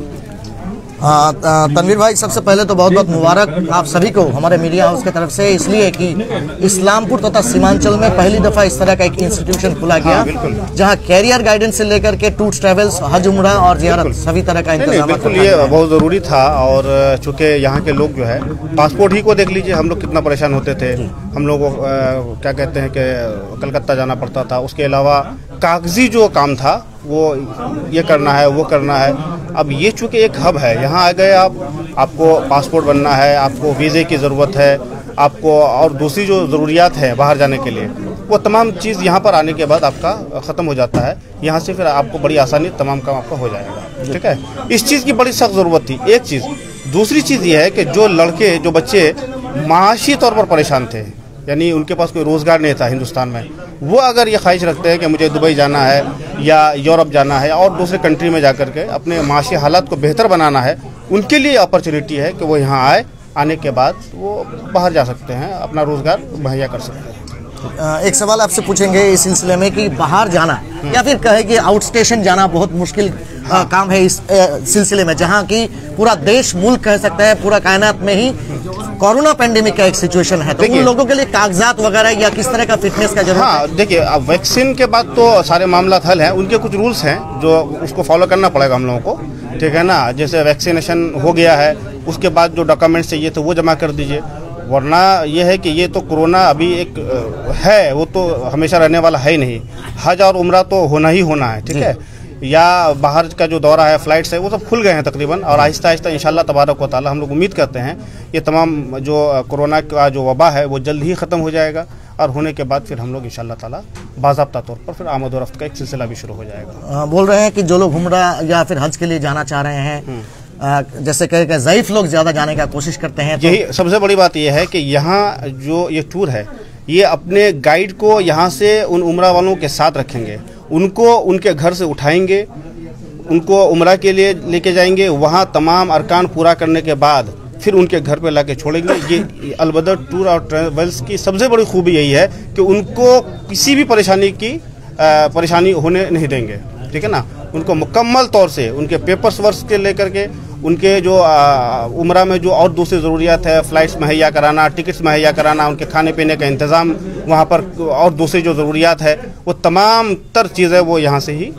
हाँ, तनवीर भाई, सबसे पहले तो बहुत बहुत मुबारक आप सभी को हमारे मीडिया हाउस की तरफ से, इसलिए कि इस्लामपुर तथा सीमांचल में पहली दफा इस तरह का एक इंस्टीट्यूशन खुला गया जहां कैरियर गाइडेंस से लेकर के टूर्स ट्रैवल्स, हज उम्रा और जियारत सभी तरह का इंतजाम। बिल्कुल, ये बहुत ज़रूरी था। और चूँकि यहाँ के लोग जो है पासपोर्ट ही को देख लीजिए, हम लोग कितना परेशान होते थे। हम लोग को क्या कहते हैं कि कलकत्ता जाना पड़ता था, उसके अलावा कागजी जो काम था वो ये करना है वो करना है। अब ये चूँकि एक हब है, यहाँ आ गए आप, आपको पासपोर्ट बनना है, आपको वीज़े की ज़रूरत है, आपको और दूसरी जो ज़रूरियात है बाहर जाने के लिए, वो तमाम चीज़ यहाँ पर आने के बाद आपका ख़त्म हो जाता है। यहाँ से फिर आपको बड़ी आसानी तमाम काम आपका हो जाएगा, ठीक है। इस चीज़ की बड़ी सख्त ज़रूरत थी, एक चीज़। दूसरी चीज़ ये है कि जो लड़के जो बच्चे माशी तौर पर परेशान थे, यानी उनके पास कोई रोज़गार नहीं था हिंदुस्तान में, वो अगर ये ख्वाहिश रखते हैं कि मुझे दुबई जाना है या यूरोप जाना है और दूसरे कंट्री में जाकर के अपने माशी हालात को बेहतर बनाना है, उनके लिए अपॉर्चुनिटी है कि वो यहाँ आए। आने के बाद वो बाहर जा सकते हैं, अपना रोज़गार मुहैया कर सकते हैं। एक सवाल आपसे पूछेंगे इस सिलसिले में कि बाहर जाना या फिर कहे कि आउट स्टेशन जाना बहुत मुश्किल हाँ। काम है इस सिलसिले में, जहाँ की पूरा देश मुल्क कह सकता है पूरा कायनात में ही कोरोना पेंडेमिक का एक सिचुएशन है, तो उन लोगों के लिए कागजात वगैरह या किस तरह का फिटनेस का जरूरत? हाँ, देखिए, अब वैक्सीन के बाद तो सारे मामला हल है। उनके कुछ रूल्स हैं जो उसको फॉलो करना पड़ेगा हम लोगों को, ठीक है ना। जैसे वैक्सीनेशन हो गया है, उसके बाद जो डॉक्यूमेंट्स चाहिए थे वो जमा कर दीजिए, वरना ये है कि ये तो कोरोना अभी एक है, वो तो हमेशा रहने वाला है ही नहीं। हज और उम्रा तो होना ही होना है, ठीक है। या बाहर का जो दौरा है, फ्लाइट्स है, वो सब खुल गए हैं तकरीबन, और आहिस्ता आहिस्ता इंशाल्लाह तबारक व तआला हम लोग उम्मीद करते हैं ये तमाम जो कोरोना का जो वबा है वो जल्द ही ख़त्म हो जाएगा, और होने के बाद फिर हम लोग इंशाल्लाह ताला बाज़ाब्ता तौर पर फिर आमद और रफ्त का एक सिलसिला भी शुरू हो जाएगा। आ, बोल रहे हैं कि जो लोग उम्रा या फिर हज के लिए जाना चाह रहे हैं, आ, जैसे कह के ज़ईफ़ लोग ज़्यादा जाने का कोशिश करते हैं, तो यही सबसे बड़ी बात यह है कि यहाँ जो ये टूर है, ये अपने गाइड को यहाँ से उन उम्रा वालों के साथ रखेंगे, उनको उनके घर से उठाएंगे, उनको उम्रा के लिए लेके जाएंगे, वहाँ तमाम अरकान पूरा करने के बाद फिर उनके घर पे लाके छोड़ेंगे। ये अलबदर टूर और ट्रैवल्स की सबसे बड़ी खूबी यही है कि उनको किसी भी परेशानी की परेशानी होने नहीं देंगे, ठीक है ना। उनको मुकम्मल तौर से उनके पेपर्स वर्क के लेकर के उनके जो उम्रा में जो और दूसरी ज़रूरियात है, फ़्लाइट्स मुहैया कराना, टिकट्स मुहैया कराना, उनके खाने पीने का इंतज़ाम वहाँ पर, और दूसरी जो ज़रूरियात है, वो तमाम तर चीज़ें वो यहाँ से ही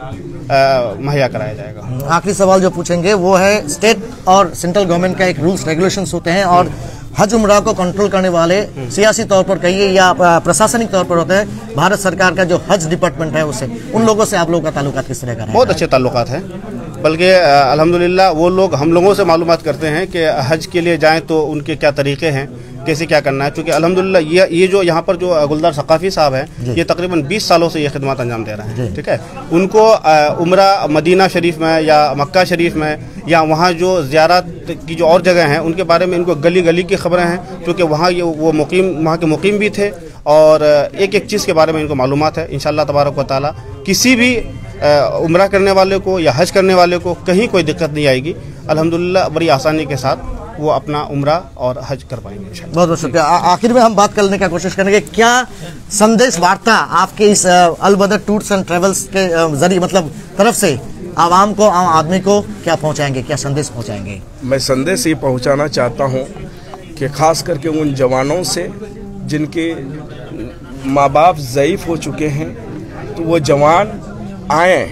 मुहैया कराया जाएगा। आखिरी सवाल जो पूछेंगे वो है, स्टेट और सेंट्रल गवर्नमेंट का एक रूल्स रेगुलेशंस होते हैं, और हज उम्रा को कंट्रोल करने वाले सियासी तौर पर कहिए या प्रशासनिक तौर पर होते हैं भारत सरकार का जो हज डिपार्टमेंट है, उससे उन लोगों से आप लोगों का ताल्लुकात किस तरह का है? बहुत अच्छे ताल्लुकात हैं, बल्कि अल्हम्दुलिल्लाह वो लोग हम लोगों से मालूमात करते हैं कि हज के लिए जाएं तो उनके क्या तरीके हैं, कैसे क्या करना है। क्योंकि अल्हम्दुलिल्लाह ये ये जो यहाँ पर जो गुलजार सकाफ़ी साहब हैं, ये तकरीबन बीस सालों से ये खिदमत अंजाम दे रहे हैं, ठीक है। उनको उम्रा मदीना शरीफ में या मक्का शरीफ में या वहाँ जो ज़ियारत की जो और जगह हैं उनके बारे में इनको गली गली की खबरें हैं, क्योंकि वहाँ ये वो मुकीम वहाँ के मुकीम भी थे, और एक एक चीज़ के बारे में इनको मालूमात है। इंशाअल्लाह तबारक व तआला किसी भी उम्रा करने वाले को या हज करने वाले को कहीं कोई दिक्कत नहीं आएगी। अल्हम्दुलिल्लाह बड़ी आसानी के साथ वो अपना उम्रा और हज कर पाएंगे इंशाअल्लाह। बहुत बहुत शुक्रिया। आखिर में हम बात करने का कोशिश करेंगे, क्या संदेश वार्ता आपके इस अल बदर टूर्स एंड ट्रेवल्स के जरिए मतलब तरफ से आवाम को, आम आदमी को क्या पहुंचाएंगे, क्या संदेश पहुंचाएंगे? मैं संदेश ये पहुंचाना चाहता हूं कि खास करके उन जवानों से जिनके माँ बाप ज़ईफ़ हो चुके हैं, तो वो जवान आए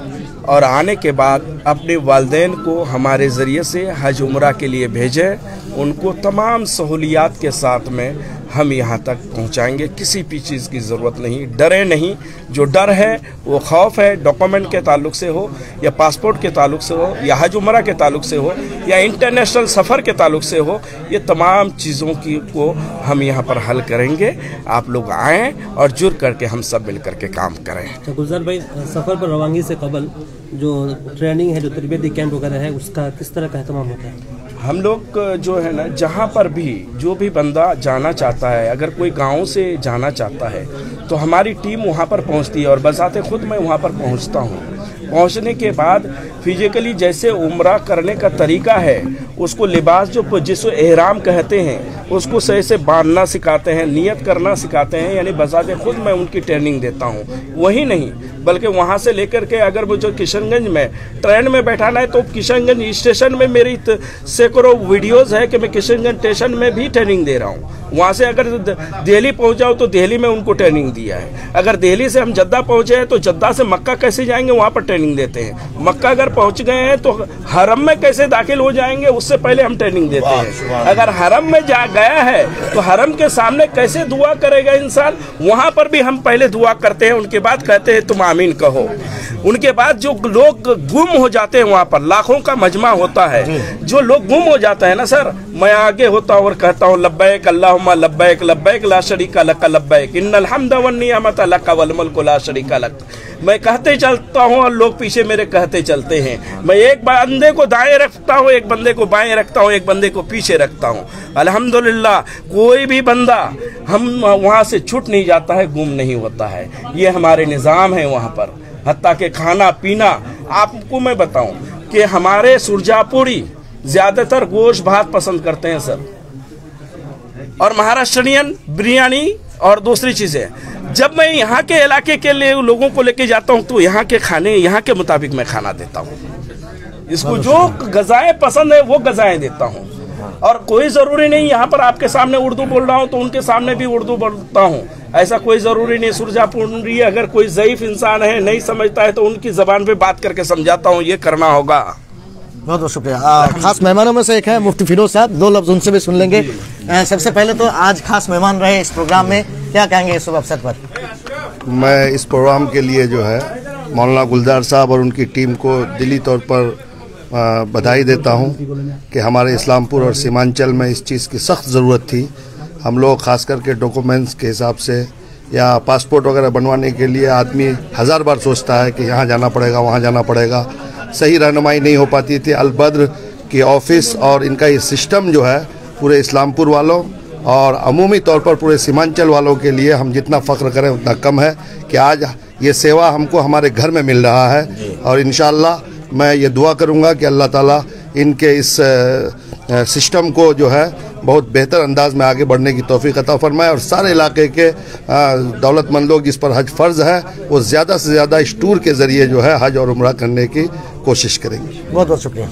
और आने के बाद अपने वालिदैन को हमारे ज़रिए से हज उम्रा के लिए भेजें। उनको तमाम सहूलियात के साथ में हम यहाँ तक पहुँचाएंगे। किसी भी चीज़ की ज़रूरत नहीं, डरे नहीं। जो डर है वो खौफ है, डॉक्यूमेंट के ताल्लुक से हो या पासपोर्ट के ताल्लुक से हो या हज उम्रा के ताल्लुक से हो या इंटरनेशनल सफ़र के ताल्लुक से हो, ये तमाम चीज़ों की को हम यहाँ पर हल करेंगे। आप लोग आएँ और जुड़ करके हम सब मिल करके काम करें। तो गुलजार भाई, सफ़र पर रवानगी से कबल जो ट्रेनिंग है, जो तरबियती कैंप वगैरह है, उसका किस तरह का एहतमाम होता है? हम लोग जो है ना, जहाँ पर भी जो भी बंदा जाना चाहता है, अगर कोई गांव से जाना चाहता है तो हमारी टीम वहाँ पर पहुँचती है और बज़ाते खुद मैं वहाँ पर पहुँचता हूँ। पहुँचने के बाद फिजिकली जैसे उम्रा करने का तरीका है, उसको लिबास जो जिसको एहराम कहते हैं उसको सही से बांधना सिखाते हैं, नियत करना सिखाते हैं, यानी बज़ाते खुद मैं उनकी ट्रेनिंग देता हूँ। वही नहीं बल्कि वहाँ से लेकर के अगर मुझे किशनगंज में ट्रेन में बैठाना है तो किशनगंज स्टेशन में मेरी सैकड़ों वीडियोज़ है कि मैं किशनगंज स्टेशन में भी ट्रेनिंग दे रहा हूँ। वहाँ से अगर दिल्ली पहुँच जाओ तो दिल्ली में उनको ट्रेनिंग दिया है। अगर दिल्ली से हम जद्दा पहुँचे हैं तो जद्दा से मक्का कैसे जाएंगे वहाँ पर ट्रेनिंग देते हैं। मक्का अगर पहुँच गए हैं तो हरम में कैसे दाखिल हो जाएंगे उससे पहले हम ट्रेनिंग देते हैं। अगर हरम में जा गया है तो हरम के सामने कैसे दुआ करेगा इंसान, वहाँ पर भी हम पहले दुआ करते हैं। उनके बाद कहते हैं तुम आमीन कहो। उनके बाद जो लोग गुम हो जाते हैं, वहाँ पर लाखों का मजमा होता है, जो लोग गुम हो जाता है ना सर, मैं आगे होता हूँ और कहता हूँ लब्बैक अल्लाहुम्मा लब्बैक लब्बैक ला शरीका लक लब्बैक इन्नल हम्दा वन निअमत लक वल मुल्क ला शरीका लक। मैं कहते चलता हूँ और लोग पीछे मेरे कहते चलते हैं। मैं एक बंदे को दाएं रखता हूँ, एक बंदे को बाएं रखता हूँ, एक बंदे को पीछे रखता हूँ। अल्हम्दुलिल्लाह कोई भी बंदा हम वहाँ से छूट नहीं जाता है, गुम नहीं होता है। ये हमारे निज़ाम है वहाँ पर। हत्ता के खाना पीना, आपको मैं बताऊं कि हमारे सुरजापुरी ज्यादातर गोश्त भात पसंद करते हैं सर, और महाराष्ट्रियन बिरयानी और दूसरी चीजें। जब मैं यहाँ के इलाके के लिए लोगों को लेके जाता हूँ तो यहाँ के खाने यहाँ के मुताबिक मैं खाना देता हूँ। इसको जो गजाएं पसंद है वो गजाएं देता हूँ। और कोई जरूरी नहीं यहाँ पर आपके सामने उर्दू बोल रहा हूँ तो उनके सामने भी उर्दू बोलता हूँ, ऐसा कोई जरूरी नहीं। सुरजापुरी अगर कोई ज़ईफ इंसान है, नहीं समझता है तो उनकी जबान पे बात करके समझाता हूँ, ये करना होगा। बहुत बहुत शुक्रिया। खास मेहमानों में से एक है मुफ्ती फिरोज साहब, दो लफ्ज उनसे भी सुन लेंगे। आ, सबसे पहले तो आज खास मेहमान रहे इस प्रोग्राम में, क्या कहेंगे इस अवसर पर? मैं इस प्रोग्राम के लिए जो है मौलाना गुलजार साहब और उनकी टीम को दिली तौर पर बधाई देता हूं कि हमारे इस्लामपुर और सीमांचल में इस चीज़ की सख्त ज़रूरत थी। हम लोग ख़ास करके डॉक्यूमेंट्स के हिसाब से या पासपोर्ट वगैरह बनवाने के लिए आदमी हज़ार बार सोचता है कि यहाँ जाना पड़ेगा, वहाँ जाना पड़ेगा, सही रहनुमाई नहीं हो पाती थी। अल बद्र की ऑफिस और इनका ये सिस्टम जो है पूरे इस्लामपुर वालों और अमूमी तौर पर पूरे सीमांचल वालों के लिए हम जितना फ़ख्र करें उतना कम है कि आज ये सेवा हमको हमारे घर में मिल रहा है। और इंशाअल्लाह मैं ये दुआ करूँगा कि अल्लाह ताला इनके इस सिस्टम को जो है बहुत बेहतर अंदाज में आगे बढ़ने की तौफीक अता फरमाए और सारे इलाके के दौलतमंद लोग जिस पर हज फ़र्ज़ है वो ज़्यादा से ज़्यादा इस टूर के ज़रिए जो है हज और उम्रा करने की कोशिश करेंगे। बहुत बहुत शुक्रिया।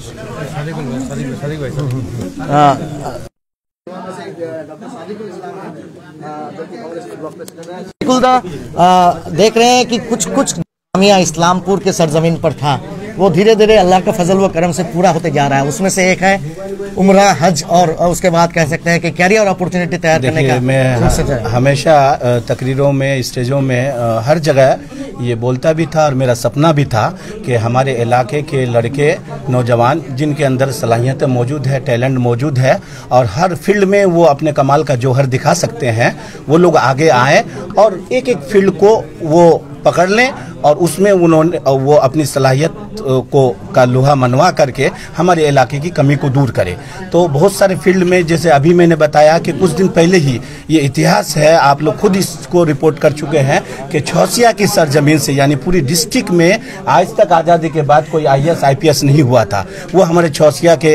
देख रहे हैं कि कुछ कुछ जामिया इस्लामपुर के सरजमीन पर था, वो धीरे धीरे अल्लाह का फजल व करम से पूरा होते जा रहा है। उसमें से एक है उम्रा, हज और उसके बाद कह सकते हैं कि कैरियर अपॉर्चुनिटी तैयार करने का। मैं हमेशा तकरीरों में, स्टेजों में, हर जगह ये बोलता भी था और मेरा सपना भी था कि हमारे इलाके के लड़के नौजवान जिनके अंदर सलाहियत मौजूद है, टैलेंट मौजूद है और हर फील्ड में वो अपने कमाल का जौहर दिखा सकते हैं, वो लोग आगे आएँ और एक एक फील्ड को वो पकड़ लें और उसमें उन्होंने वो अपनी सलाहियत को का लोहा मनवा करके हमारे इलाके की कमी को दूर करे। तो बहुत सारे फील्ड में, जैसे अभी मैंने बताया कि कुछ दिन पहले ही ये इतिहास है, आप लोग खुद इसको रिपोर्ट कर चुके हैं कि छौसिया की सरजमीन से यानी पूरी डिस्ट्रिक्ट में आज तक आज़ादी के बाद कोई I A S I P S नहीं हुआ था। वो हमारे छौसिया के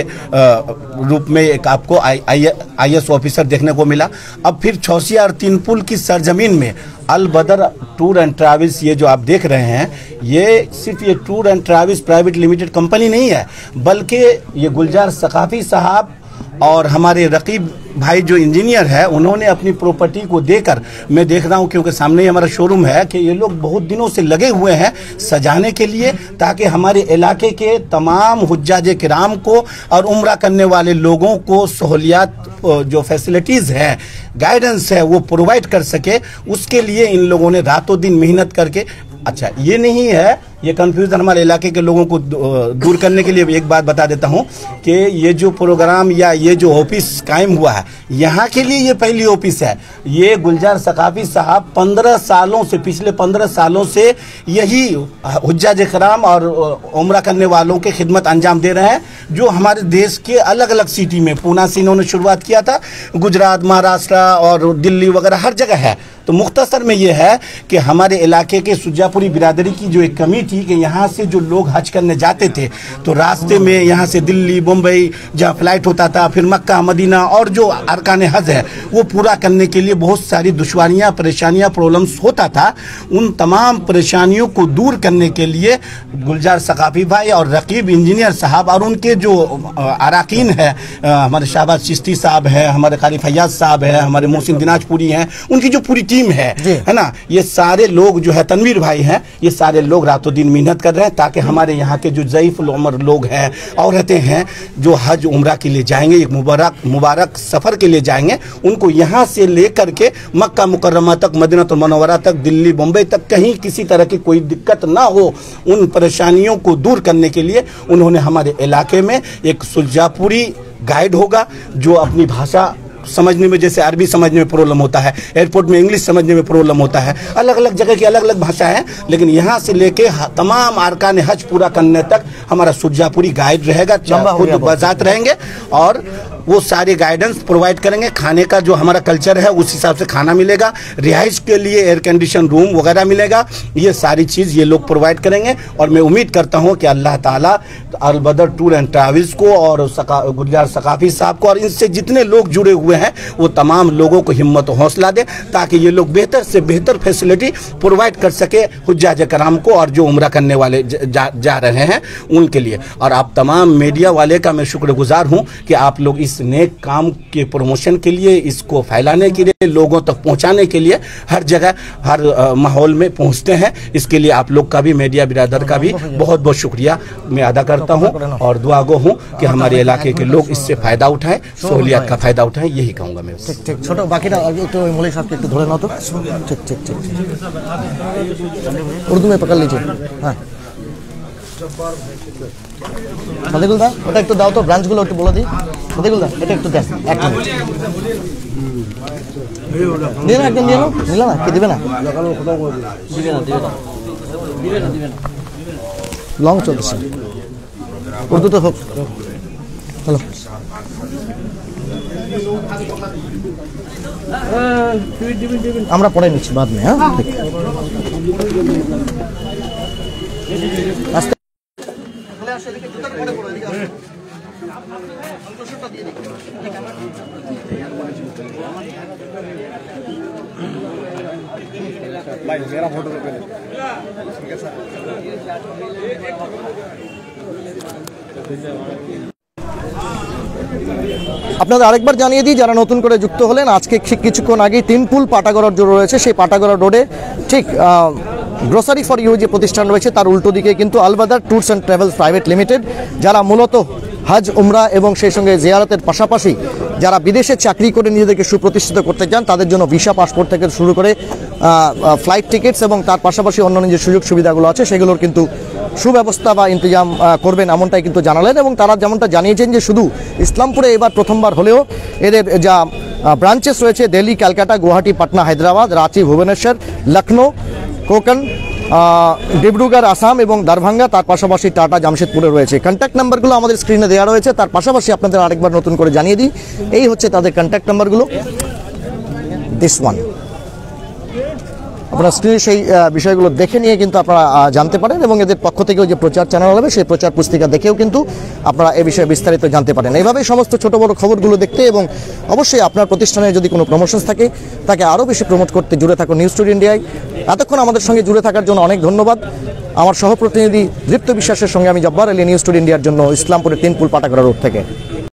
रूप में एक आपको आई ए एस ऑफिसर देखने को मिला। अब फिर छौसिया और तीनपुल की सरजमीन में अल बदर टूर एंड ट्रैवल्स, ये जो आप देख रहे हैं, ये सिर्फ ये tour and travels private limited company नहीं है, बल्कि ये गुलजार सकाफी साहब और हमारे रकीब भाई जो इंजीनियर है, उन्होंने अपनी प्रॉपर्टी को देकर, मैं देख रहा हूं क्योंकि सामने ही हमारा शोरूम है, कि ये लोग बहुत दिनों से लगे हुए हैं सजाने के लिए, ताकि हमारे इलाके के तमाम हुज्जाज किराम को और उम्रा करने वाले लोगों को सहूलियात, जो फैसिलिटीज़ हैं, गाइडेंस है, वो प्रोवाइड कर सके। उसके लिए इन लोगों ने रातों दिन मेहनत करके, अच्छा ये नहीं है, ये कंफ्यूजन हमारे इलाके के लोगों को दूर करने के लिए एक बात बता देता हूं कि ये जो प्रोग्राम या ये जो ऑफिस कायम हुआ है, यहाँ के लिए ये पहली ऑफिस है। ये गुलजार सकाफी साहब पंद्रह सालों से, पिछले पंद्रह सालों से यही हुज्जाज इकराम और उम्रा करने वालों के खिदमत अंजाम दे रहे हैं, जो हमारे देश के अलग अलग सिटी में, पूना से इन्होंने शुरुआत किया था, गुजरात, महाराष्ट्र और दिल्ली वगैरह हर जगह है। तो मुख्तसर में ये है कि हमारे इलाके के सुजापुरी बिरादरी की जो एक कमी थी कि यहाँ से जो लोग हज करने जाते थे, तो रास्ते में यहाँ से दिल्ली, मुंबई जहाँ फ्लाइट होता था, फिर मक्का, मदीना और जो अरकान हज है वो पूरा करने के लिए बहुत सारी दुश्वारियाँ, परेशानियाँ, प्रॉब्लम्स होता था। उन तमाम परेशानियों को दूर करने के लिए गुलजार सकाफी भाई और रकीब इंजीनियर साहब और उनके जो अराकीन है, हमारे शाहबाज चिश्ती साहब है, हमारे कारी फैयाज साहब है, हमारे मोहसिन दिनाजपुरी हैं, उनकी जो पूरी टीम है है ना, ये सारे लोग जो है, तनवीर भाई हैं, ये सारे लोग रातों दिन मेहनत कर रहे हैं ताकि हमारे यहाँ के जो ज़ईफ़ उम्र लोग हैं, औरतें हैं, जो हज उम्रा के लिए जाएंगे, एक मुबारक मुबारक सफ़र के लिए जाएंगे, उनको यहाँ से लेकर के मक्का मुकर्रमा तक, मदीनातुल मुनव्वरा तक, दिल्ली, मुंबई तक कहीं किसी तरह की कोई दिक्कत ना हो, उन परेशानियों को दूर करने के लिए उन्होंने हमारे इलाके में एक सुजापुरी गाइड होगा, जो अपनी भाषा समझने में, जैसे अरबी समझने में प्रॉब्लम होता है, एयरपोर्ट में इंग्लिश समझने में प्रॉब्लम होता है, अलग अलग जगह की अलग अलग भाषा है, लेकिन यहाँ से लेके तमाम अरकान हज पूरा करने तक हमारा सुजापुरी गाइड रहेगा, खुद बजात रहेंगे और वो सारे गाइडेंस प्रोवाइड करेंगे। खाने का जो हमारा कल्चर है उस हिसाब से खाना मिलेगा, रिहाइश के लिए एयर कंडीशन रूम वगैरह मिलेगा, ये सारी चीज़ ये लोग प्रोवाइड करेंगे। और मैं उम्मीद करता हूँ कि अल्लाह ताला अल बदर टूर एंड ट्रैवल्स को और सका, गुलजार सकाफी साहब को और इनसे जितने लोग जुड़े हुए हैं वो तमाम लोगों को हिम्मत और हौसला दे, ताकि ये लोग बेहतर से बेहतर फैसिलिटी प्रोवाइड कर सके हुज्जाज कराम को और जो उम्रा करने वाले जा, जा रहे हैं उनके लिए। और आप तमाम मीडिया वाले का मैं शुक्रगुजार हूँ कि आप लोग इस नेक काम के प्रमोशन के लिए, इसको फैलाने के लिए, लोगों तक पहुँचाने के लिए हर जगह, हर माहौल में पहुँचते हैं। इसके लिए आप लोग का भी, मीडिया बिरादर का भी बहुत बहुत शुक्रिया मैं अदा करता हूँ और दुआ गो हूँ कि हमारे इलाके के लोग इससे फ़ायदा उठाएं, सहूलियत का फ़ायदा उठाएं, यही कहूँगा मैं। ঠিক ঠিক ছোট বাকিটা একটু मौलवी साहब के একটু ধরে নাও তো। ঠিক ঠিক ঠিক उर्दू में पकड़ लीजिए। हाँ ফতেকুল দা, ওটা একটু দাও তো, ব্রাঞ্চগুলো একটু বলে দিই। ফতেকুল দা, এটা একটু দেন, এক মিনিট দিয়ে না, একদম দিয়ে নাও। নিলা না, কি দিবে না? দিবে না, দিবে না, দিবে না, দিবে না, লং চলছে। উর্দু তো হোক। হ্যালো, আমরা পড়ে নিচ্ছি বাদ में। हाँ मेरा फोटो আপনাদের আরেকবার জানিয়ে দিই, যারা নতুন করে যুক্ত হলেন, আজকে কিছুক্ষণ আগেই তিনপুল পাটাগড় যে রয়েছে সেই পাটাগড় রোডে ঠিক গ্রোসারি ফর ইউ যে প্রতিষ্ঠান রয়েছে তার উল্টো দিকে কিন্তু Al Badr tours and travels private limited, যারা মূলত হজ, উমরা এবং সেই সঙ্গে জিয়ারতের পাশাপাশি যারা বিদেশে চাকরি করে নিজেদেরকে সুপ্রতিষ্ঠিত করতে চান তাদের জন্য ভিসা, পাসপোর্ট থেকে শুরু করে ফ্লাইট টিকিটস এবং তার পাশাপাশি অন্যান্য যে সুযোগ সুবিধাগুলো আছে সেগুলোর কিন্তু সুব্যবস্থা বা ইন্তজাম করবেন এমনটাই কিন্তু জানালেন। এবং তারা যেমনটা জানিয়েছেন যে শুধু ইসলামপুরে এবার প্রথমবার হলেও এদের যা ব্রাঞ্চেস রয়েছে দিল্লি, ক্যালকাটা, গুয়াহাটি, পাটনা, হায়দ্রাবাদ, রাঁচি, ভুবনেশ্বর, লখনৌ, কোকন ডিব্রুগড় আসাম এবং দারভাঙ্গা, তার পাশাপাশি টাটা জামশেদপুরে রয়েছে। কন্ট্যাক্ট নাম্বারগুলো আমাদের স্ক্রিনে দেওয়া রয়েছে। তার পাশাপাশি আপনাদের আরেকবার নতুন করে জানিয়ে দিই, এই হচ্ছে তাদের কন্ট্যাক্ট নাম্বারগুলো, দিস ওয়ান। আপনারা স্ক্রিনে সেই বিষয়গুলো দেখে নিয়ে কিন্তু আপনারা জানতে পারেন, এবং এদের পক্ষ থেকেও যে প্রচার চ্যানেল হবে সেই প্রচার পুস্তিকা দেখেও কিন্তু আপনারা এ বিষয়ে বিস্তারিত জানতে পারেন। এইভাবেই সমস্ত ছোট বড় খবরগুলো দেখতে, এবং অবশ্যই আপনার প্রতিষ্ঠানে যদি কোনো প্রমোশনস থাকে তাকে আরও বেশি প্রমোট করতে জুড়ে থাকুন নিউজ টুডে ইন্ডিয়ায়। এতক্ষণ আমাদের সঙ্গে জুড়ে থাকার জন্য অনেক ধন্যবাদ। আমার সহপ্রতিনিধি দীপ্ত বিশ্বাসের সঙ্গে আমি জব্বার আলী, নিউজ টুডে ইন্ডিয়ার জন্য ইসলামপুরের তিনপুল পাটাকরা রোড থেকে।